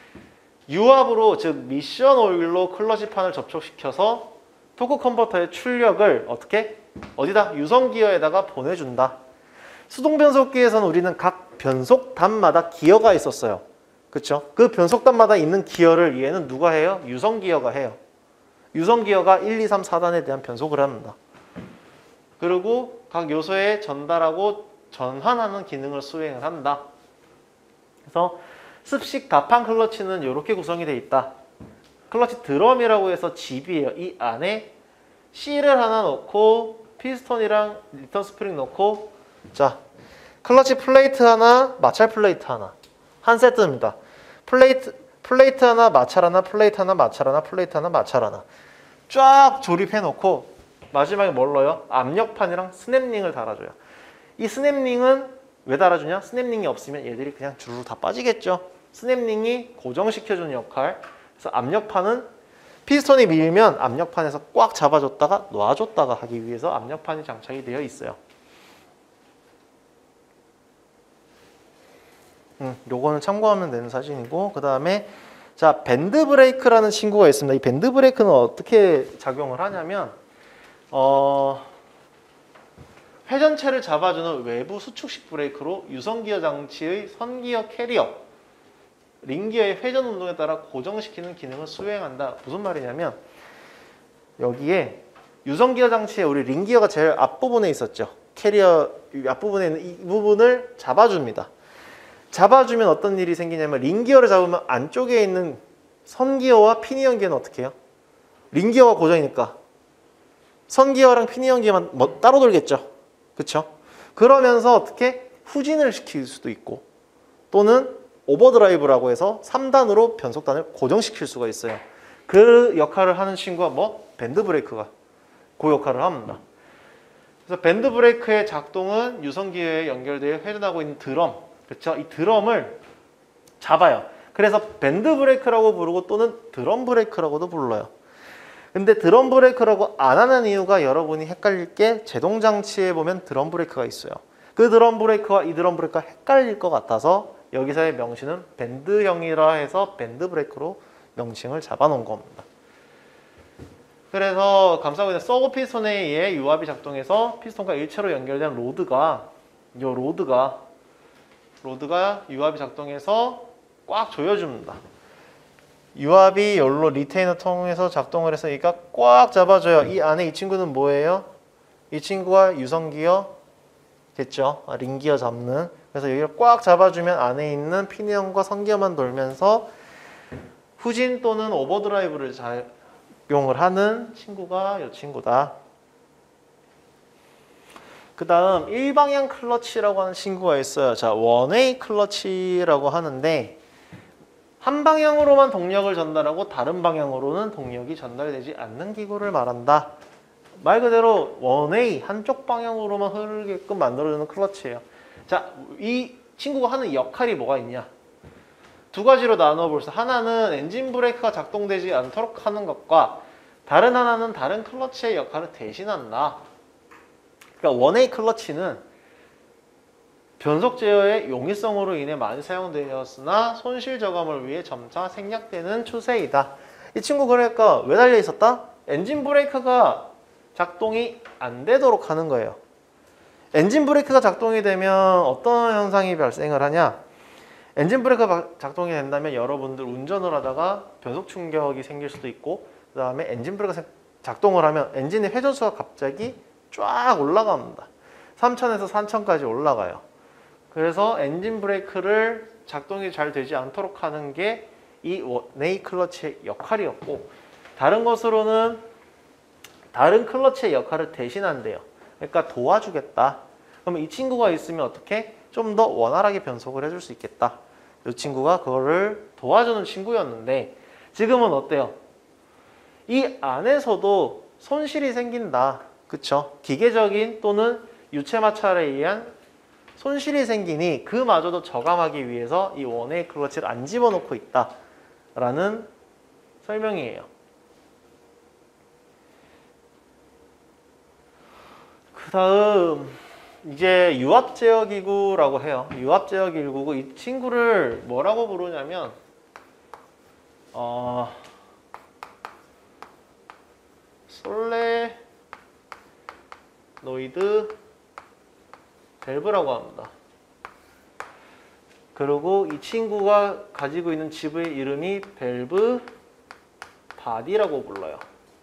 유압으로, 즉 미션 오일로 클러치판을 접촉시켜서 토크 컨버터의 출력을 어떻게? 어디다? 유성 기어에다가 보내준다. 수동 변속기에서는 우리는 각 변속단마다 기어가 있었어요. 그렇죠? 그 변속단마다 있는 기어를 얘는 누가 해요? 유성 기어가 해요. 유성 기어가 일, 이, 삼, 사 단에 대한 변속을 합니다. 그리고 각 요소에 전달하고 전환하는 기능을 수행을 한다. 그래서 습식 다판 클러치는 이렇게 구성이 되어 있다. 클러치 드럼이라고 해서 집이에요. 이 안에 C를 하나 넣고 피스톤이랑 리턴 스프링 넣고, 자 클러치 플레이트 하나, 마찰 플레이트 하나, 한 세트입니다. 플레이트 플레이트 하나, 마찰 하나, 플레이트 하나, 마찰 하나, 플레이트 하나, 마찰 하나 쫙 조립해 놓고 마지막에 뭘 넣어요? 압력판이랑 스냅링을 달아줘요. 이 스냅링은 왜 달아주냐? 스냅링이 없으면 얘들이 그냥 주르르 다 빠지겠죠. 스냅링이 고정시켜주는 역할. 그래서 압력판은 피스톤이 밀면 압력판에서 꽉 잡아줬다가 놔줬다가 하기 위해서 압력판이 장착이 되어 있어요. 음, 요거는 참고하면 되는 사진이고, 그 다음에 자 밴드 브레이크라는 친구가 있습니다. 이 밴드 브레이크는 어떻게 작용을 하냐면 어, 회전체를 잡아주는 외부 수축식 브레이크로 유성기어 장치의 선기어 캐리어, 링기어의 회전 운동에 따라 고정시키는 기능을 수행한다. 무슨 말이냐면 여기에 유성기어 장치에 우리 링기어가 제일 앞부분에 있었죠. 캐리어 앞부분에 있는 이 부분을 잡아줍니다. 잡아주면 어떤 일이 생기냐면 링기어를 잡으면 안쪽에 있는 선기어와 피니언 기어는 어떻게 해요? 링기어가 고정이니까 선기어랑 피니언 기어만 뭐 따로 돌겠죠. 그쵸? 그러면서 어떻게 후진을 시킬 수도 있고, 또는 오버드라이브라고 해서 삼 단으로 변속단을 고정시킬 수가 있어요. 그 역할을 하는 친구가 뭐? 밴드 브레이크가 그 역할을 합니다. 그래서 밴드 브레이크의 작동은 유성기어에 연결되어 회전하고 있는 드럼, 그렇죠? 이 드럼을 잡아요. 그래서 밴드 브레이크라고 부르고 또는 드럼 브레이크라고도 불러요. 근데 드럼 브레이크라고 안 하는 이유가 여러분이 헷갈릴 게 제동 장치에 보면 드럼 브레이크가 있어요. 그 드럼 브레이크와 이 드럼 브레이크가 헷갈릴 것 같아서 여기서의 명칭은 밴드형이라 해서 밴드 브레이크로 명칭을 잡아놓은 겁니다. 그래서 감싸고 있는 서브 피스톤에 의해 유압이 작동해서 피스톤과 일체로 연결된 로드가 이 로드가 로드가 유압이 작동해서 꽉 조여줍니다. 유압이 열로 리테이너 통해서 작동을 해서 얘가 꽉 잡아줘요. 이 안에 이 친구는 뭐예요? 이 친구가 유성기어 됐죠? 아, 링기어 잡는. 그래서 여기를 꽉 잡아주면 안에 있는 피니언과 성기어만 돌면서 후진 또는 오버드라이브를 작용을 하는 친구가 이 친구다. 그 다음 일방향 클러치라고 하는 친구가 있어요. 자, 원웨이 클러치라고 하는데 한 방향으로만 동력을 전달하고 다른 방향으로는 동력이 전달되지 않는 기구를 말한다. 말 그대로 원웨이 한쪽 방향으로만 흐르게끔 만들어주는 클러치예요. 자, 이 친구가 하는 역할이 뭐가 있냐? 두 가지로 나눠 볼 수. 하나는 엔진 브레이크가 작동되지 않도록 하는 것과 다른 하나는 다른 클러치의 역할을 대신한다. 그러니까 원웨이 클러치는 변속 제어의 용이성으로 인해 많이 사용되었으나 손실 저감을 위해 점차 생략되는 추세이다. 이 친구 그러니까 왜 달려 있었다? 엔진 브레이크가 작동이 안 되도록 하는 거예요. 엔진 브레이크가 작동이 되면 어떤 현상이 발생을 하냐? 엔진 브레이크가 작동이 된다면 여러분들 운전을 하다가 변속 충격이 생길 수도 있고, 그 다음에 엔진 브레이크가 작동을 하면 엔진의 회전수가 갑자기 쫙 올라갑니다. 삼천에서 사천까지 올라가요. 그래서 엔진 브레이크를 작동이 잘 되지 않도록 하는 게 이 원웨이 클러치의 역할이었고, 다른 것으로는 다른 클러치의 역할을 대신한대요. 그러니까 도와주겠다. 그러면 이 친구가 있으면 어떻게? 좀 더 원활하게 변속을 해줄 수 있겠다. 이 친구가 그거를 도와주는 친구였는데 지금은 어때요? 이 안에서도 손실이 생긴다. 그쵸? 기계적인 또는 유체 마찰에 의한 손실이 생기니 그마저도 저감하기 위해서 이 원웨이 클러치를 안 집어넣고 있다 라는 설명이에요. 그 다음 이제 유압 제어 기구라고 해요. 유압 제어 기구고 이 친구를 뭐라고 부르냐면 어, 솔레노이드 밸브라고 합니다. 그리고 이 친구가 가지고 있는 지부의 이름이 밸브 바디라고 불러요.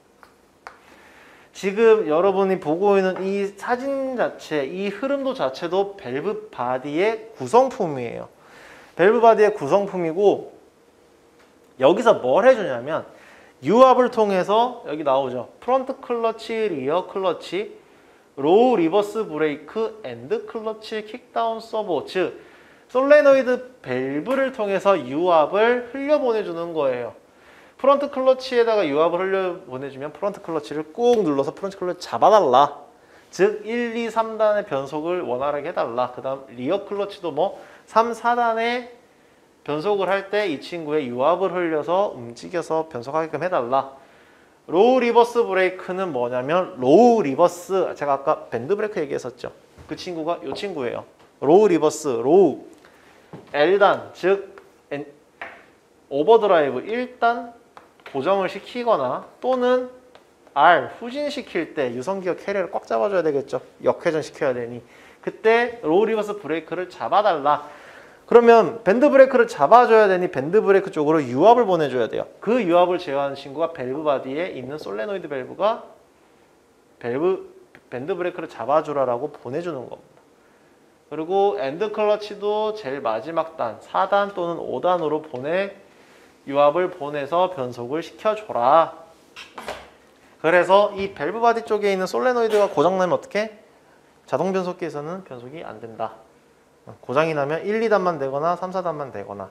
지금 여러분이 보고 있는 이 사진 자체, 이 흐름도 자체도 밸브 바디의 구성품이에요. 밸브 바디의 구성품이고 여기서 뭘 해주냐면 유압을 통해서 여기 나오죠. 프론트 클러치, 리어 클러치, 로우 리버스 브레이크, 엔드 클러치, 킥다운 서버, 즉 솔레노이드 밸브를 통해서 유압을 흘려보내주는 거예요. 프론트 클러치에다가 유압을 흘려보내주면 프론트 클러치를 꾹 눌러서 프론트 클러치 잡아달라. 즉 일, 이, 삼 단의 변속을 원활하게 해달라. 그 다음 리어 클러치도 뭐 삼, 사 단의 변속을 할 때 이 친구의 유압을 흘려서 움직여서 변속하게끔 해달라. 로우 리버스 브레이크는 뭐냐면 로우 리버스, 제가 아까 밴드 브레이크 얘기했었죠. 그 친구가 이 친구예요. 로우 리버스, 로우 엘 단, 즉 오버드라이브 일 단 고정을 시키거나 또는 R 후진시킬 때 유성기어 캐리어를 꽉 잡아줘야 되겠죠. 역회전 시켜야 되니 그때 로우 리버스 브레이크를 잡아달라. 그러면 밴드 브레이크를 잡아줘야 되니 밴드 브레이크 쪽으로 유압을 보내줘야 돼요. 그 유압을 제어하는 친구가 밸브 바디에 있는 솔레노이드 밸브가 밸브 밴드 브레이크를 잡아주라라고 보내주는 겁니다. 그리고 엔드 클러치도 제일 마지막 단, 사 단 또는 오 단으로 보내 유압을 보내서 변속을 시켜줘라. 그래서 이 밸브 바디 쪽에 있는 솔레노이드가 고장나면 어떻게? 자동 변속기에서는 변속이 안 된다. 고장이 나면 일, 이 단만 되거나 삼, 사 단만 되거나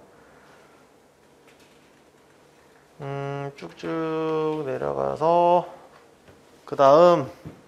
음, 쭉쭉 내려가서 그 다음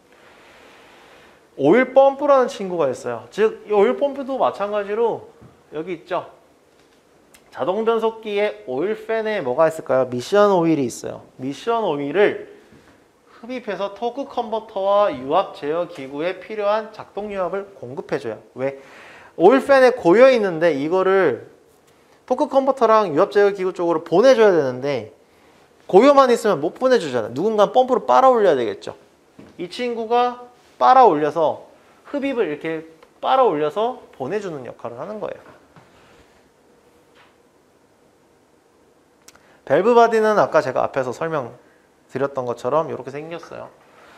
오일 펌프라는 친구가 있어요. 즉, 이 오일 펌프도 마찬가지로 여기 있죠. 자동 변속기의 오일 팬에 뭐가 있을까요? 미션 오일이 있어요. 미션 오일을 흡입해서 토크 컨버터와 유압 제어 기구에 필요한 작동 유압을 공급해줘요. 왜? 오일 팬에 고여 있는데 이거를 토크 컨버터랑 유압 제어 기구 쪽으로 보내줘야 되는데 고여만 있으면 못 보내주잖아요. 누군가 펌프로 빨아 올려야 되겠죠. 이 친구가 빨아 올려서 흡입을 이렇게 빨아 올려서 보내주는 역할을 하는 거예요. 밸브 바디는 아까 제가 앞에서 설명드렸던 것처럼 이렇게 생겼어요.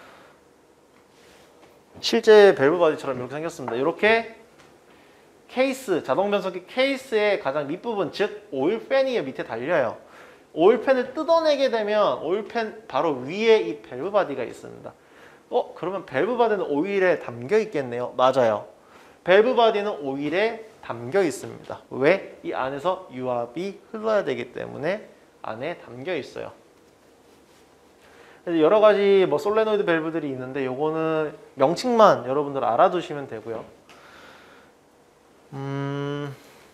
실제 밸브 바디처럼 이렇게 생겼습니다. 이렇게 케이스, 자동 변속기 케이스의 가장 밑부분, 즉 오일팬이 밑에 달려요. 오일팬을 뜯어내게 되면 오일팬 바로 위에 이 밸브 바디가 있습니다. 어? 그러면 밸브 바디는 오일에 담겨 있겠네요. 맞아요. 밸브 바디는 오일에 담겨 있습니다. 왜? 이 안에서 유압이 흘러야 되기 때문에 안에 담겨 있어요. 그래서 여러 가지 뭐 솔레노이드 밸브들이 있는데 요거는 명칭만 여러분들 알아두시면 되고요. 음...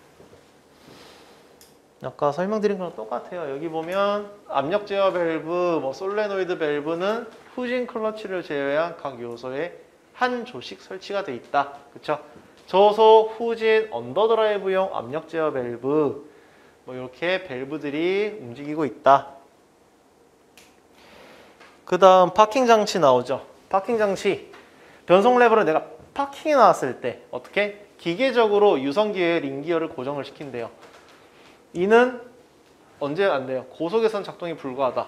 아까 설명드린 거랑 똑같아요. 여기 보면 압력 제어 밸브, 뭐 솔레노이드 밸브는 후진 클러치를 제외한 각 요소에 한 조씩 설치가 되어 있다. 그쵸? 저속, 후진, 언더드라이브용 압력 제어 밸브, 뭐 이렇게 밸브들이 움직이고 있다. 그 다음 파킹 장치 나오죠. 파킹 장치. 변속 레버를 내가 파킹해 놨을 때 어떻게? 기계적으로 유성기어의 링기어를 고정을 시킨대요. 이는 언제 안 돼요? 고속에선 작동이 불가하다.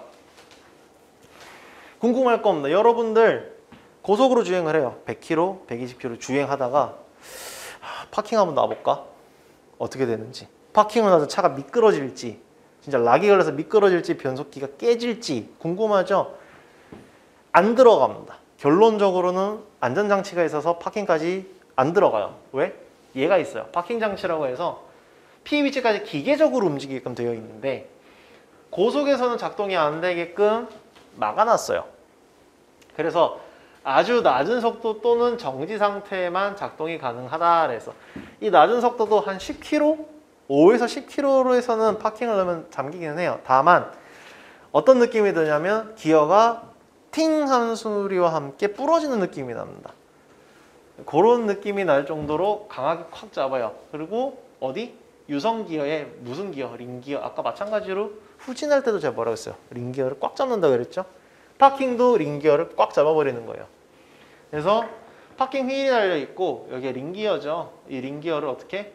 궁금할 거 없나? 여러분들 고속으로 주행을 해요. 백 킬로미터, 백이십 킬로미터 주행하다가 하, 파킹 한번 놔볼까? 어떻게 되는지. 파킹을 놔서 차가 미끄러질지, 진짜 락이 걸려서 미끄러질지, 변속기가 깨질지 궁금하죠? 안 들어갑니다. 결론적으로는 안전장치가 있어서 파킹까지 안 들어가요. 왜? 얘가 있어요. 파킹 장치라고 해서 P 위치까지 기계적으로 움직이게끔 되어 있는데 고속에서는 작동이 안 되게끔 막아놨어요. 그래서 아주 낮은 속도 또는 정지 상태에만 작동이 가능하다 그래서 이 낮은 속도도 한 십 킬로미터? 오에서 십 킬로미터에서는 파킹을 넣으면 잠기기는 해요. 다만 어떤 느낌이 드냐면 기어가 팅 하는 소리와 함께 부러지는 느낌이 납니다. 그런 느낌이 날 정도로 강하게 콱 잡아요. 그리고 어디? 유성기어에 무슨 기어? 링기어. 아까 마찬가지로 후진할 때도 제가 뭐라고 했어요? 링기어를 꽉 잡는다고 그랬죠? 파킹도 링기어를 꽉 잡아버리는 거예요. 그래서 파킹 휠이 달려있고 여기에 링기어죠. 이 링기어를 어떻게?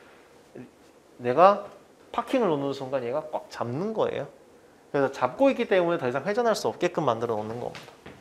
내가 파킹을 놓는 순간 얘가 꽉 잡는 거예요. 그래서 잡고 있기 때문에 더 이상 회전할 수 없게끔 만들어 놓는 겁니다.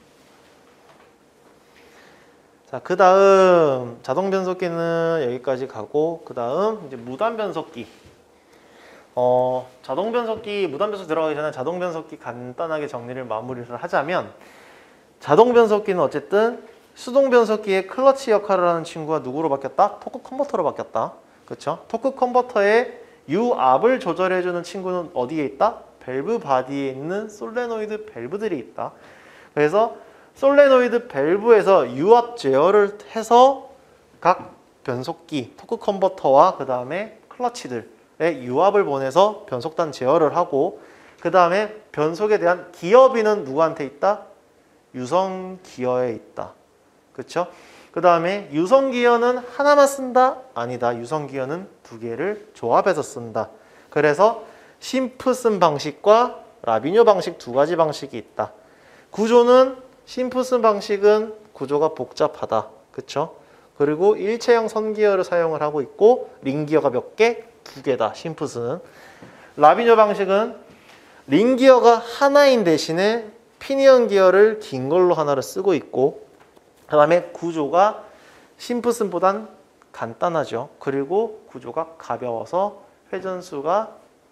자, 그 다음 자동 변속기는 여기까지 가고 그 다음 이제 무단 변속기. 어, 자동 변속기, 무단 변속 들어가기 전에 자동 변속기 간단하게 정리를 마무리를 하자면 자동 변속기는 어쨌든 수동 변속기의 클러치 역할을 하는 친구가 누구로 바뀌었다? 토크 컨버터로 바뀌었다. 그렇죠? 토크 컨버터의 유압을 조절해주는 친구는 어디에 있다? 밸브 바디에 있는 솔레노이드 밸브들이 있다. 그래서 솔레노이드 밸브에서 유압 제어를 해서 각 변속기, 토크 컨버터와 그 다음에 클러치들의 유압을 보내서 변속단 제어를 하고 그 다음에 변속에 대한 기어비는 누구한테 있다? 유성 기어에 있다. 그렇죠? 그 다음에 유성 기어는 하나만 쓴다? 아니다. 유성 기어는 두 개를 조합해서 쓴다. 그래서 심프슨 방식과 라비뇨 방식 두 가지 방식이 있다. 구조는 심프슨 방식은 구조가 복잡하다. 그쵸? 그리고 일체형 선기어를 사용을 하고 있고 링기어가 몇 개? 두 개다. 심프슨은. 라비뇨 방식은 링기어가 하나인 대신에 피니언 기어를 긴 걸로 하나를 쓰고 있고 그 다음에 구조가 심프슨보단 간단하죠. 그리고 구조가 가벼워서 회전수가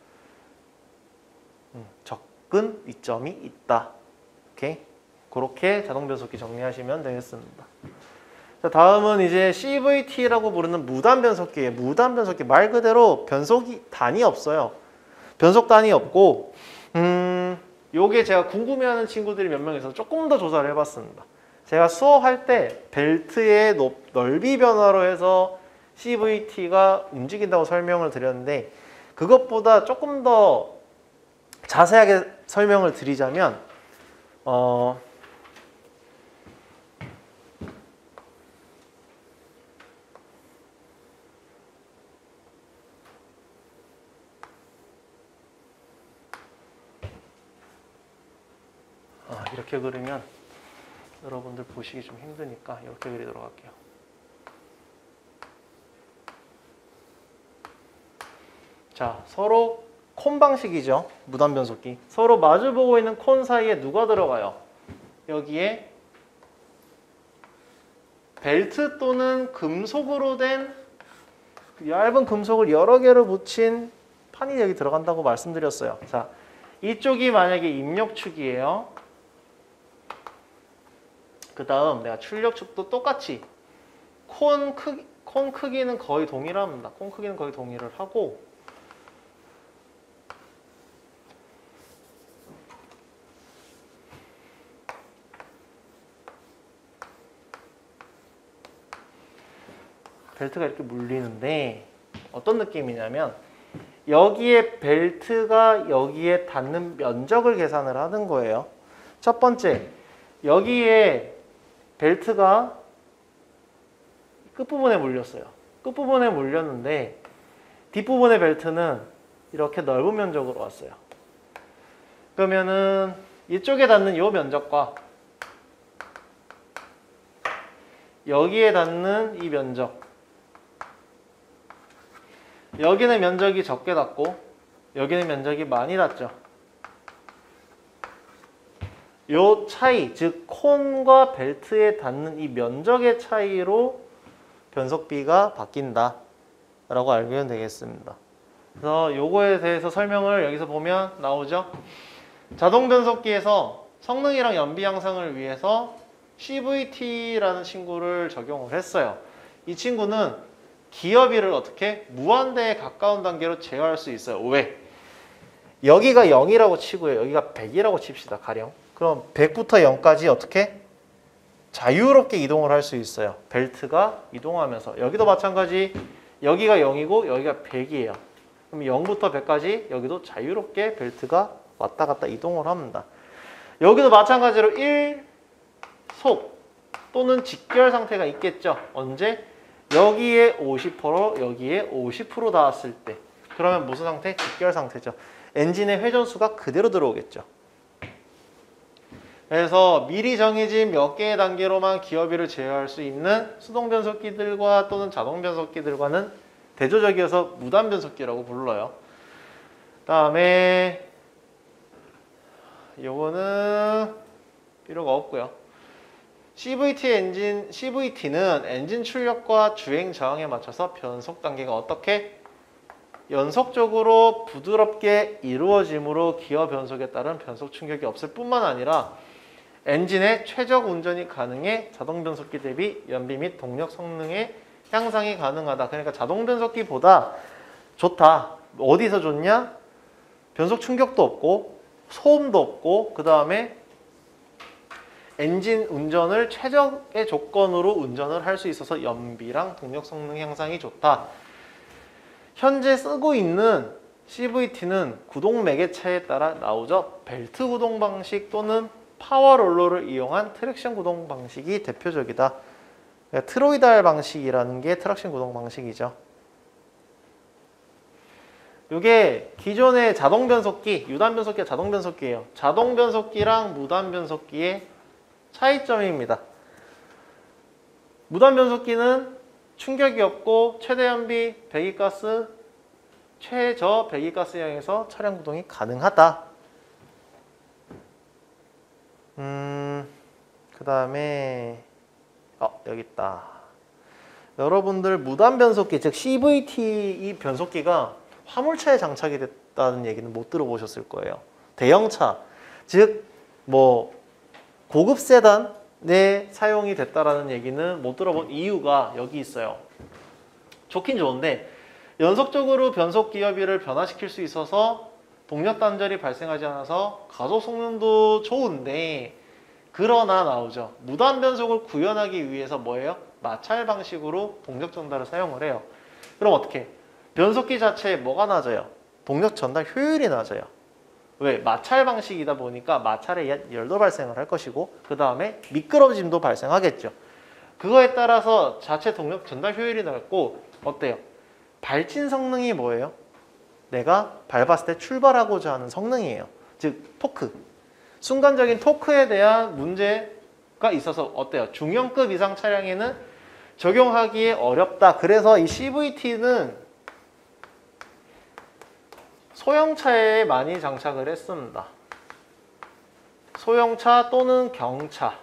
적은 이점이 있다. 오케이? 그렇게 자동 변속기 정리하시면 되겠습니다. 자, 다음은 이제 씨브이티라고 부르는 무단 변속기예요. 무단 변속기 말 그대로 변속이 단이 없어요. 변속단이 없고 음, 요게 제가 궁금해하는 친구들이 몇 명 있어서 조금 더 조사를 해봤습니다. 제가 수업할 때 벨트의 넓이 변화로 해서 씨브이티가 움직인다고 설명을 드렸는데 그것보다 조금 더 자세하게 설명을 드리자면 어, 아, 이렇게 그리면 여러분들 보시기 좀 힘드니까 이렇게 그리도록 할게요. 자, 서로 콘 방식이죠. 무단 변속기. 서로 마주보고 있는 콘 사이에 누가 들어가요? 여기에 벨트 또는 금속으로 된 얇은 금속을 여러 개를 붙인 판이 여기 들어간다고 말씀드렸어요. 자, 이쪽이 만약에 입력축이에요. 그 다음 내가 출력축도 똑같이 콘 크기, 콘 크기는 거의 동일합니다. 콘 크기는 거의 동일을 하고 벨트가 이렇게 물리는데 어떤 느낌이냐면 여기에 벨트가 여기에 닿는 면적을 계산을 하는 거예요. 첫 번째, 여기에 벨트가 끝부분에 물렸어요. 끝부분에 물렸는데 뒷부분의 벨트는 이렇게 넓은 면적으로 왔어요. 그러면은 이쪽에 닿는 이 면적과 여기에 닿는 이 면적, 여기는 면적이 적게 닿고 여기는 면적이 많이 닿죠. 요 차이, 즉 콘과 벨트에 닿는 이 면적의 차이로 변속비가 바뀐다 라고 알면 되겠습니다. 그래서 요거에 대해서 설명을 여기서 보면 나오죠. 자동 변속기에서 성능이랑 연비 향상을 위해서 씨브이티라는 친구를 적용을 했어요. 이 친구는 기어비를 어떻게 무한대에 가까운 단계로 제어할 수 있어요. 왜? 여기가 영이라고 치고요. 여기가 백이라고 칩시다. 가령. 그럼 백부터 영까지 어떻게? 자유롭게 이동을 할 수 있어요. 벨트가 이동하면서. 여기도 마찬가지. 여기가 영이고 여기가 백이에요. 그럼 영부터 백까지 여기도 자유롭게 벨트가 왔다 갔다 이동을 합니다. 여기도 마찬가지로 일 속 또는 직결 상태가 있겠죠. 언제? 여기에 오십 퍼센트, 여기에 오십 퍼센트 닿았을 때. 그러면 무슨 상태? 직결 상태죠. 엔진의 회전수가 그대로 들어오겠죠. 그래서 미리 정해진 몇 개의 단계로만 기어비를 제어할 수 있는 수동 변속기들과 또는 자동 변속기들과는 대조적이어서 무단 변속기라고 불러요. 다음에 요거는 필요가 없고요. 씨브이티 엔진, 씨브이티는 엔진 출력과 주행 저항에 맞춰서 변속 단계가 어떻게 연속적으로 부드럽게 이루어지므로 기어 변속에 따른 변속 충격이 없을 뿐만 아니라 엔진의 최적 운전이 가능해 자동 변속기 대비 연비 및 동력 성능의 향상이 가능하다. 그러니까 자동 변속기보다 좋다. 어디서 좋냐? 변속 충격도 없고 소음도 없고 그 다음에 엔진 운전을 최적의 조건으로 운전을 할 수 있어서 연비랑 동력 성능 향상이 좋다. 현재 쓰고 있는 씨브이티는 구동 매개차에 따라 나오죠. 벨트 구동 방식 또는 파워 롤러를 이용한 트랙션 구동 방식이 대표적이다. 그러니까 트로이달 방식이라는 게 트랙션 구동 방식이죠. 이게 기존의 자동 변속기, 유단 변속기와 자동 변속기예요. 자동 변속기랑 무단 변속기의 차이점입니다. 무단 변속기는 충격이 없고 최대 연비 배기가스, 최저 배기가스량에서 차량 구동이 가능하다. 음, 그 다음에 어, 여기 있다. 여러분들 무단 변속기, 즉 씨브이티 이 변속기가 화물차에 장착이 됐다는 얘기는 못 들어보셨을 거예요. 대형차, 즉 뭐 고급 세단에 사용이 됐다라는 얘기는 못 들어본 이유가 여기 있어요. 좋긴 좋은데 연속적으로 변속 기어비를 변화시킬 수 있어서 동력 단절이 발생하지 않아서 가속 성능도 좋은데, 그러나 나오죠. 무단 변속을 구현하기 위해서 뭐예요? 마찰 방식으로 동력 전달을 사용을 해요. 그럼 어떻게? 변속기 자체에 뭐가 낮아요? 동력 전달 효율이 낮아요. 왜? 마찰 방식이다 보니까 마찰에 열도 발생을 할 것이고 그 다음에 미끄러짐도 발생하겠죠. 그거에 따라서 자체 동력 전달 효율이 낮고 어때요? 발진 성능이 뭐예요? 내가 밟았을 때 출발하고자 하는 성능이에요. 즉 토크. 순간적인 토크에 대한 문제가 있어서 어때요? 중형급 이상 차량에는 적용하기에 어렵다. 그래서 이 씨브이티는 소형차에 많이 장착을 했습니다. 소형차 또는 경차.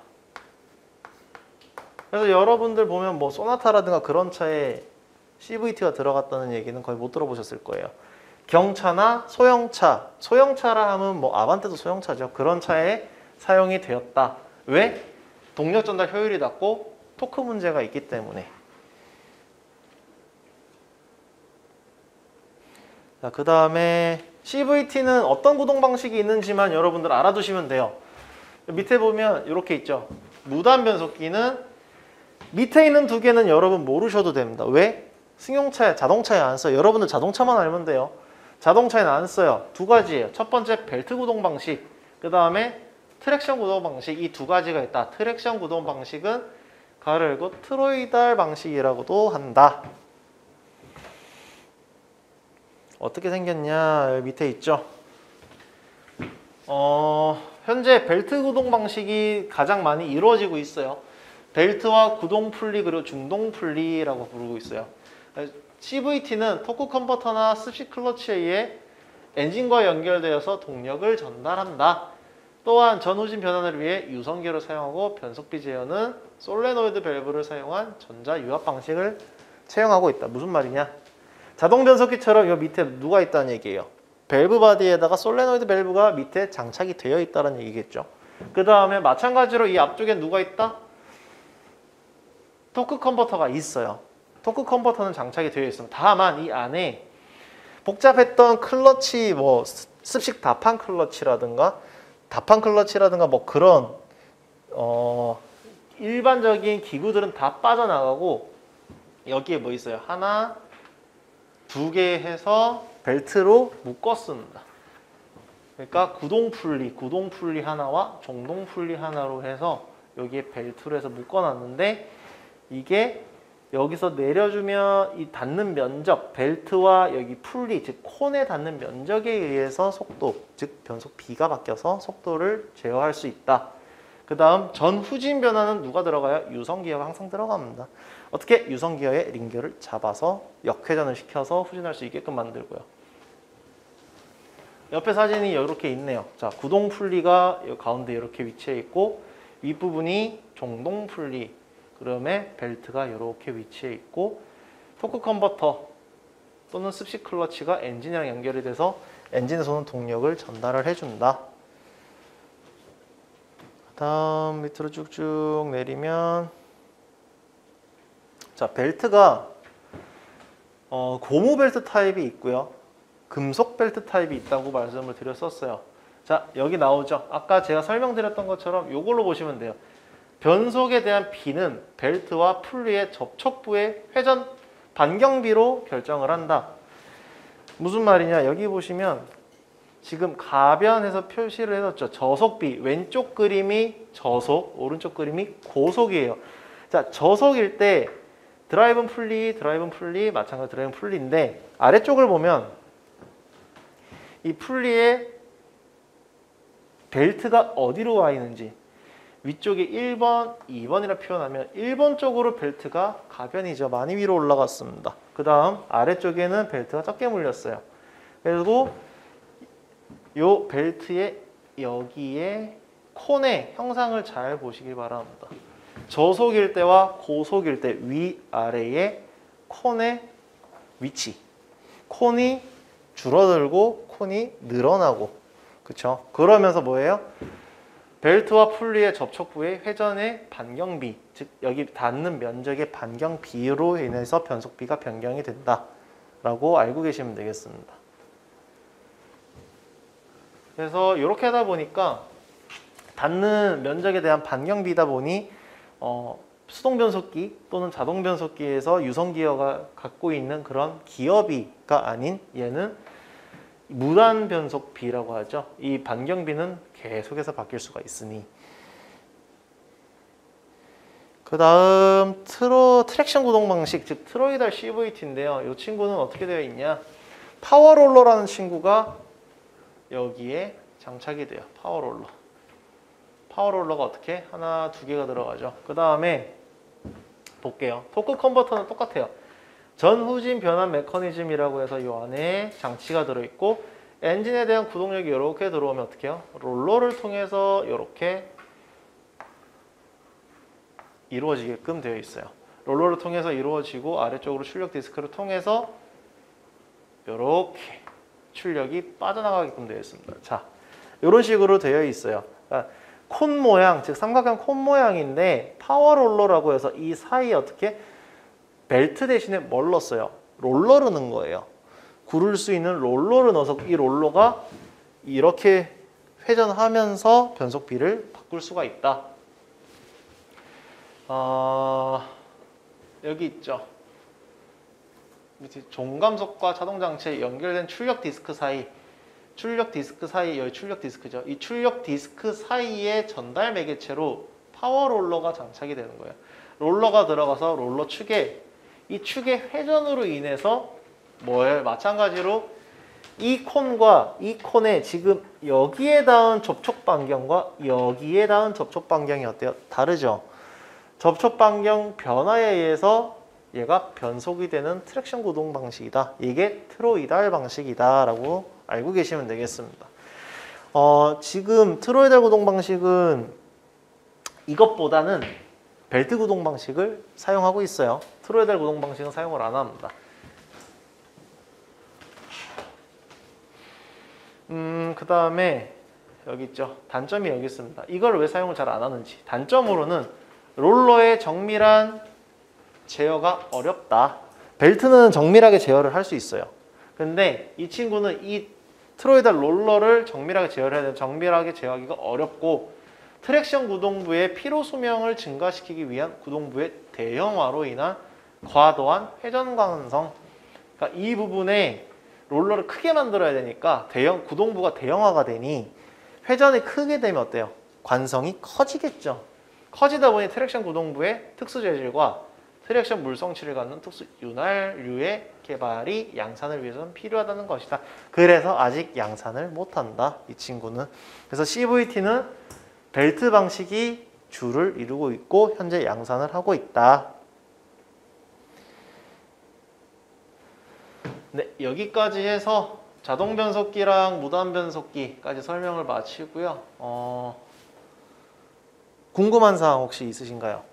그래서 여러분들 보면 뭐 소나타라든가 그런 차에 씨브이티가 들어갔다는 얘기는 거의 못 들어보셨을 거예요. 경차나 소형차, 소형차라 하면 뭐 아반떼도 소형차죠. 그런 차에 사용이 되었다. 왜? 동력 전달 효율이 낮고 토크 문제가 있기 때문에. 자, 그 다음에 씨브이티는 어떤 구동 방식이 있는지만 여러분들 알아두시면 돼요. 밑에 보면 이렇게 있죠. 무단 변속기는 밑에 있는 두 개는 여러분 모르셔도 됩니다. 왜? 승용차에, 자동차에 안 써요. 여러분들 자동차만 알면 돼요. 자동차에는 안 써요. 두 가지예요. 첫 번째 벨트 구동 방식, 그 다음에 트랙션 구동 방식. 이 두 가지가 있다. 트랙션 구동 방식은 가로 열고 트로이달 방식이라고도 한다. 어떻게 생겼냐? 여기 밑에 있죠. 어, 현재 벨트 구동 방식이 가장 많이 이루어지고 있어요. 벨트와 구동 풀리 그리고 중동 풀리라고 부르고 있어요. 씨브이티는 토크 컨버터나 습식 클러치에 의해 엔진과 연결되어서 동력을 전달한다. 또한 전후진 변환을 위해 유성기어를 사용하고 변속비 제어는 솔레노이드 밸브를 사용한 전자 유압 방식을 채용하고 있다. 무슨 말이냐? 자동 변속기처럼 이 밑에 누가 있다는 얘기예요. 밸브 바디에다가 솔레노이드 밸브가 밑에 장착이 되어 있다는 얘기겠죠. 그 다음에 마찬가지로 이 앞쪽에 누가 있다? 토크 컨버터가 있어요. 토크 컨버터는 장착이 되어 있습니다. 다만 이 안에 복잡했던 클러치, 뭐 습식 다판 클러치라든가 다판 클러치라든가 뭐 그런 어 일반적인 기구들은 다 빠져나가고 여기에 뭐 있어요? 하나, 두 개 해서 벨트로 묶었습니다. 그러니까 구동 풀리, 구동 풀리 하나와 종동 풀리 하나로 해서 여기에 벨트로 해서 묶어놨는데 이게 여기서 내려주면 이 닿는 면적, 벨트와 여기 풀리, 즉 콘에 닿는 면적에 의해서 속도, 즉 변속 B가 바뀌어서 속도를 제어할 수 있다. 그 다음 전후진 변화는 누가 들어가요? 유성기어가 항상 들어갑니다. 어떻게? 유성기어의 링기어를 잡아서 역회전을 시켜서 후진할 수 있게끔 만들고요. 옆에 사진이 이렇게 있네요. 자, 구동 풀리가 가운데 이렇게 위치해 있고 윗부분이 종동 풀리, 그다음에 벨트가 이렇게 위치해 있고 토크 컨버터 또는 습식 클러치가 엔진이랑 연결이 돼서 엔진에서는 동력을 전달을 해준다. 다음 밑으로 쭉쭉 내리면 자, 벨트가 어, 고무 벨트 타입이 있고요. 금속 벨트 타입이 있다고 말씀을 드렸었어요. 자, 여기 나오죠. 아까 제가 설명드렸던 것처럼 이걸로 보시면 돼요. 변속에 대한 B는 벨트와 풀리의 접촉부의 회전 반경비로 결정을 한다. 무슨 말이냐? 여기 보시면 지금 가변해서 표시를 해뒀죠. 저속비, 왼쪽 그림이 저속, 오른쪽 그림이 고속이에요. 자, 저속일 때 드라이브는 풀리, 드라이브는 풀리, 마찬가지로 드라이브는 풀리인데 아래쪽을 보면 이 풀리의 벨트가 어디로 와 있는지 위쪽에 일 번, 이 번이라 표현하면 일 번 쪽으로 벨트가 가변이죠. 많이 위로 올라갔습니다. 그 다음 아래쪽에는 벨트가 적게 물렸어요. 그리고 요 벨트의 여기에 콘의 형상을 잘 보시길 바랍니다. 저속일 때와 고속일 때 위아래의 콘의 위치. 콘이 줄어들고 콘이 늘어나고, 그쵸? 그러면서 뭐예요? 벨트와 풀리의 접촉부의 회전의 반경비, 즉 여기 닿는 면적의 반경비로 인해서 변속비가 변경이 된다 라고 알고 계시면 되겠습니다. 그래서 이렇게 하다 보니까 닿는 면적에 대한 반경비다 보니 어, 수동 변속기 또는 자동 변속기에서 유성 기어가 갖고 있는 그런 기어비가 아닌 얘는 무단 변속비라고 하죠. 이 반경비는 계속해서 바뀔 수가 있으니. 그 다음 트로, 트랙션 구동 방식, 즉 트로이달 씨브이티인데요. 이 친구는 어떻게 되어 있냐? 파워롤러라는 친구가 여기에 장착이 돼요. 파워롤러. 파워롤러가 어떻게? 하나, 두 개가 들어가죠. 그 다음에 볼게요. 토크 컨버터는 똑같아요. 전후진 변환 메커니즘이라고 해서 이 안에 장치가 들어있고, 엔진에 대한 구동력이 이렇게 들어오면 어떻게 해요? 롤러를 통해서 이렇게 이루어지게끔 되어 있어요. 롤러를 통해서 이루어지고 아래쪽으로 출력 디스크를 통해서 이렇게 출력이 빠져나가게끔 되어 있습니다. 자, 이런 식으로 되어 있어요. 그러니까 콘 모양, 즉 삼각형 콘 모양인데 파워롤러라고 해서 이 사이에 어떻게 벨트 대신에 뭘 넣었어요? 롤러를 넣은 거예요. 구를 수 있는 롤러를 넣어서 이 롤러가 이렇게 회전하면서 변속비를 바꿀 수가 있다. 어, 여기 있죠. 밑에 종감석과 자동장치에 연결된 출력 디스크 사이, 출력 디스크 사이, 여기 출력 디스크죠. 이 출력 디스크 사이에 전달 매개체로 파워롤러가 장착이 되는 거예요. 롤러가 들어가서 롤러 축에, 이 축의 회전으로 인해서 뭐예요? 마찬가지로 이 콘과 이 콘의 지금 여기에 닿은 접촉 반경과 여기에 닿은 접촉 반경이 어때요? 다르죠? 접촉 반경 변화에 의해서 얘가 변속이 되는 트랙션 구동 방식이다. 이게 트로이달 방식이다 라고 알고 계시면 되겠습니다. 어, 지금 트로이달 구동 방식은 이것보다는 벨트 구동 방식을 사용하고 있어요. 트로이달 구동 방식은 사용을 안 합니다. 음, 그 다음에 여기 있죠. 단점이 여기 있습니다. 이걸 왜 사용을 잘 안 하는지. 단점으로는 롤러의 정밀한 제어가 어렵다. 벨트는 정밀하게 제어를 할 수 있어요. 근데 이 친구는 이 트로이달 롤러를 정밀하게 제어를 해야 되는, 정밀하게 제어하기가 어렵고, 트랙션 구동부의 피로 수명을 증가시키기 위한 구동부의 대형화로 인한 과도한 회전 관성, 그러니까 이 부분에 롤러를 크게 만들어야 되니까 대형 구동부가 대형화가 되니 회전이 크게 되면 어때요? 관성이 커지겠죠. 커지다 보니 트랙션 구동부의 특수 재질과 트랙션 물성치를 갖는 특수 윤활유의 개발이 양산을 위해서는 필요하다는 것이다. 그래서 아직 양산을 못한다, 이 친구는. 그래서 씨브이티는 벨트 방식이 주를 이루고 있고 현재 양산을 하고 있다. 네, 여기까지 해서 자동 변속기랑 무단 변속기까지 설명을 마치고요. 어, 궁금한 사항 혹시 있으신가요?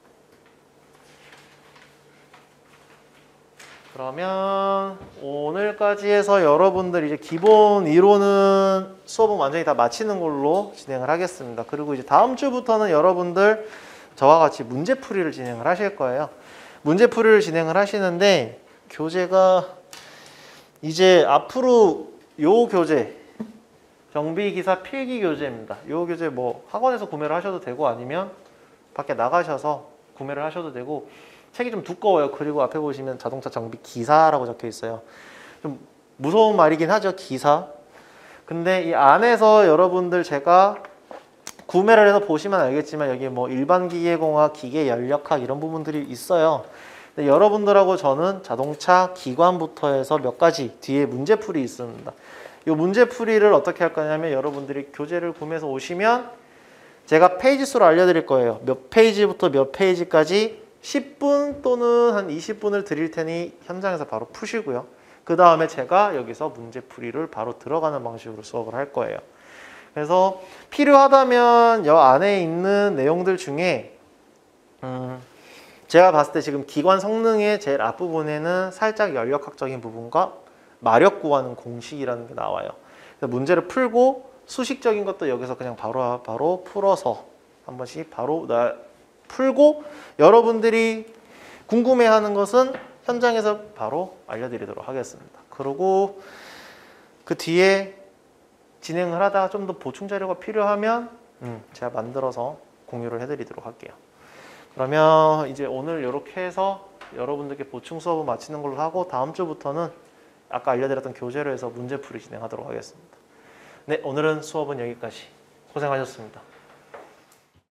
그러면 오늘까지 해서 여러분들 이제 기본 이론은 수업은 완전히 다 마치는 걸로 진행을 하겠습니다. 그리고 이제 다음 주부터는 여러분들 저와 같이 문제풀이를 진행을 하실 거예요. 문제풀이를 진행을 하시는데 교재가 이제 앞으로 요 교재, 정비기사 필기 교재입니다. 요 교재 뭐 학원에서 구매를 하셔도 되고 아니면 밖에 나가셔서 구매를 하셔도 되고, 책이 좀 두꺼워요. 그리고 앞에 보시면 자동차 정비 기사라고 적혀 있어요. 좀 무서운 말이긴 하죠, 기사. 근데 이 안에서 여러분들 제가 구매를 해서 보시면 알겠지만 여기 뭐 일반 기계공학, 기계 연력학 이런 부분들이 있어요. 근데 여러분들하고 저는 자동차 기관부터 해서 몇 가지 뒤에 문제풀이 있습니다. 이 문제풀이를 어떻게 할 거냐면 여러분들이 교재를 구매해서 오시면 제가 페이지 수를 알려드릴 거예요. 몇 페이지부터 몇 페이지까지 십 분 또는 한 이십 분을 드릴 테니 현장에서 바로 푸시고요. 그 다음에 제가 여기서 문제풀이를 바로 들어가는 방식으로 수업을 할 거예요. 그래서 필요하다면 이 안에 있는 내용들 중에 음, 제가 봤을 때 지금 기관 성능의 제일 앞부분에는 살짝 연력학적인 부분과 마력 구하는 공식이라는 게 나와요. 그래서 문제를 풀고 수식적인 것도 여기서 그냥 바로 바로 풀어서 한 번씩 바로 나 풀고 여러분들이 궁금해하는 것은 현장에서 바로 알려드리도록 하겠습니다. 그리고 그 뒤에 진행을 하다가 좀 더 보충 자료가 필요하면 음, 제가 만들어서 공유를 해드리도록 할게요. 그러면 이제 오늘 이렇게 해서 여러분들께 보충 수업을 마치는 걸로 하고 다음 주부터는 아까 알려드렸던 교재로 해서 문제풀이 진행하도록 하겠습니다. 네, 오늘은 수업은 여기까지. 고생하셨습니다.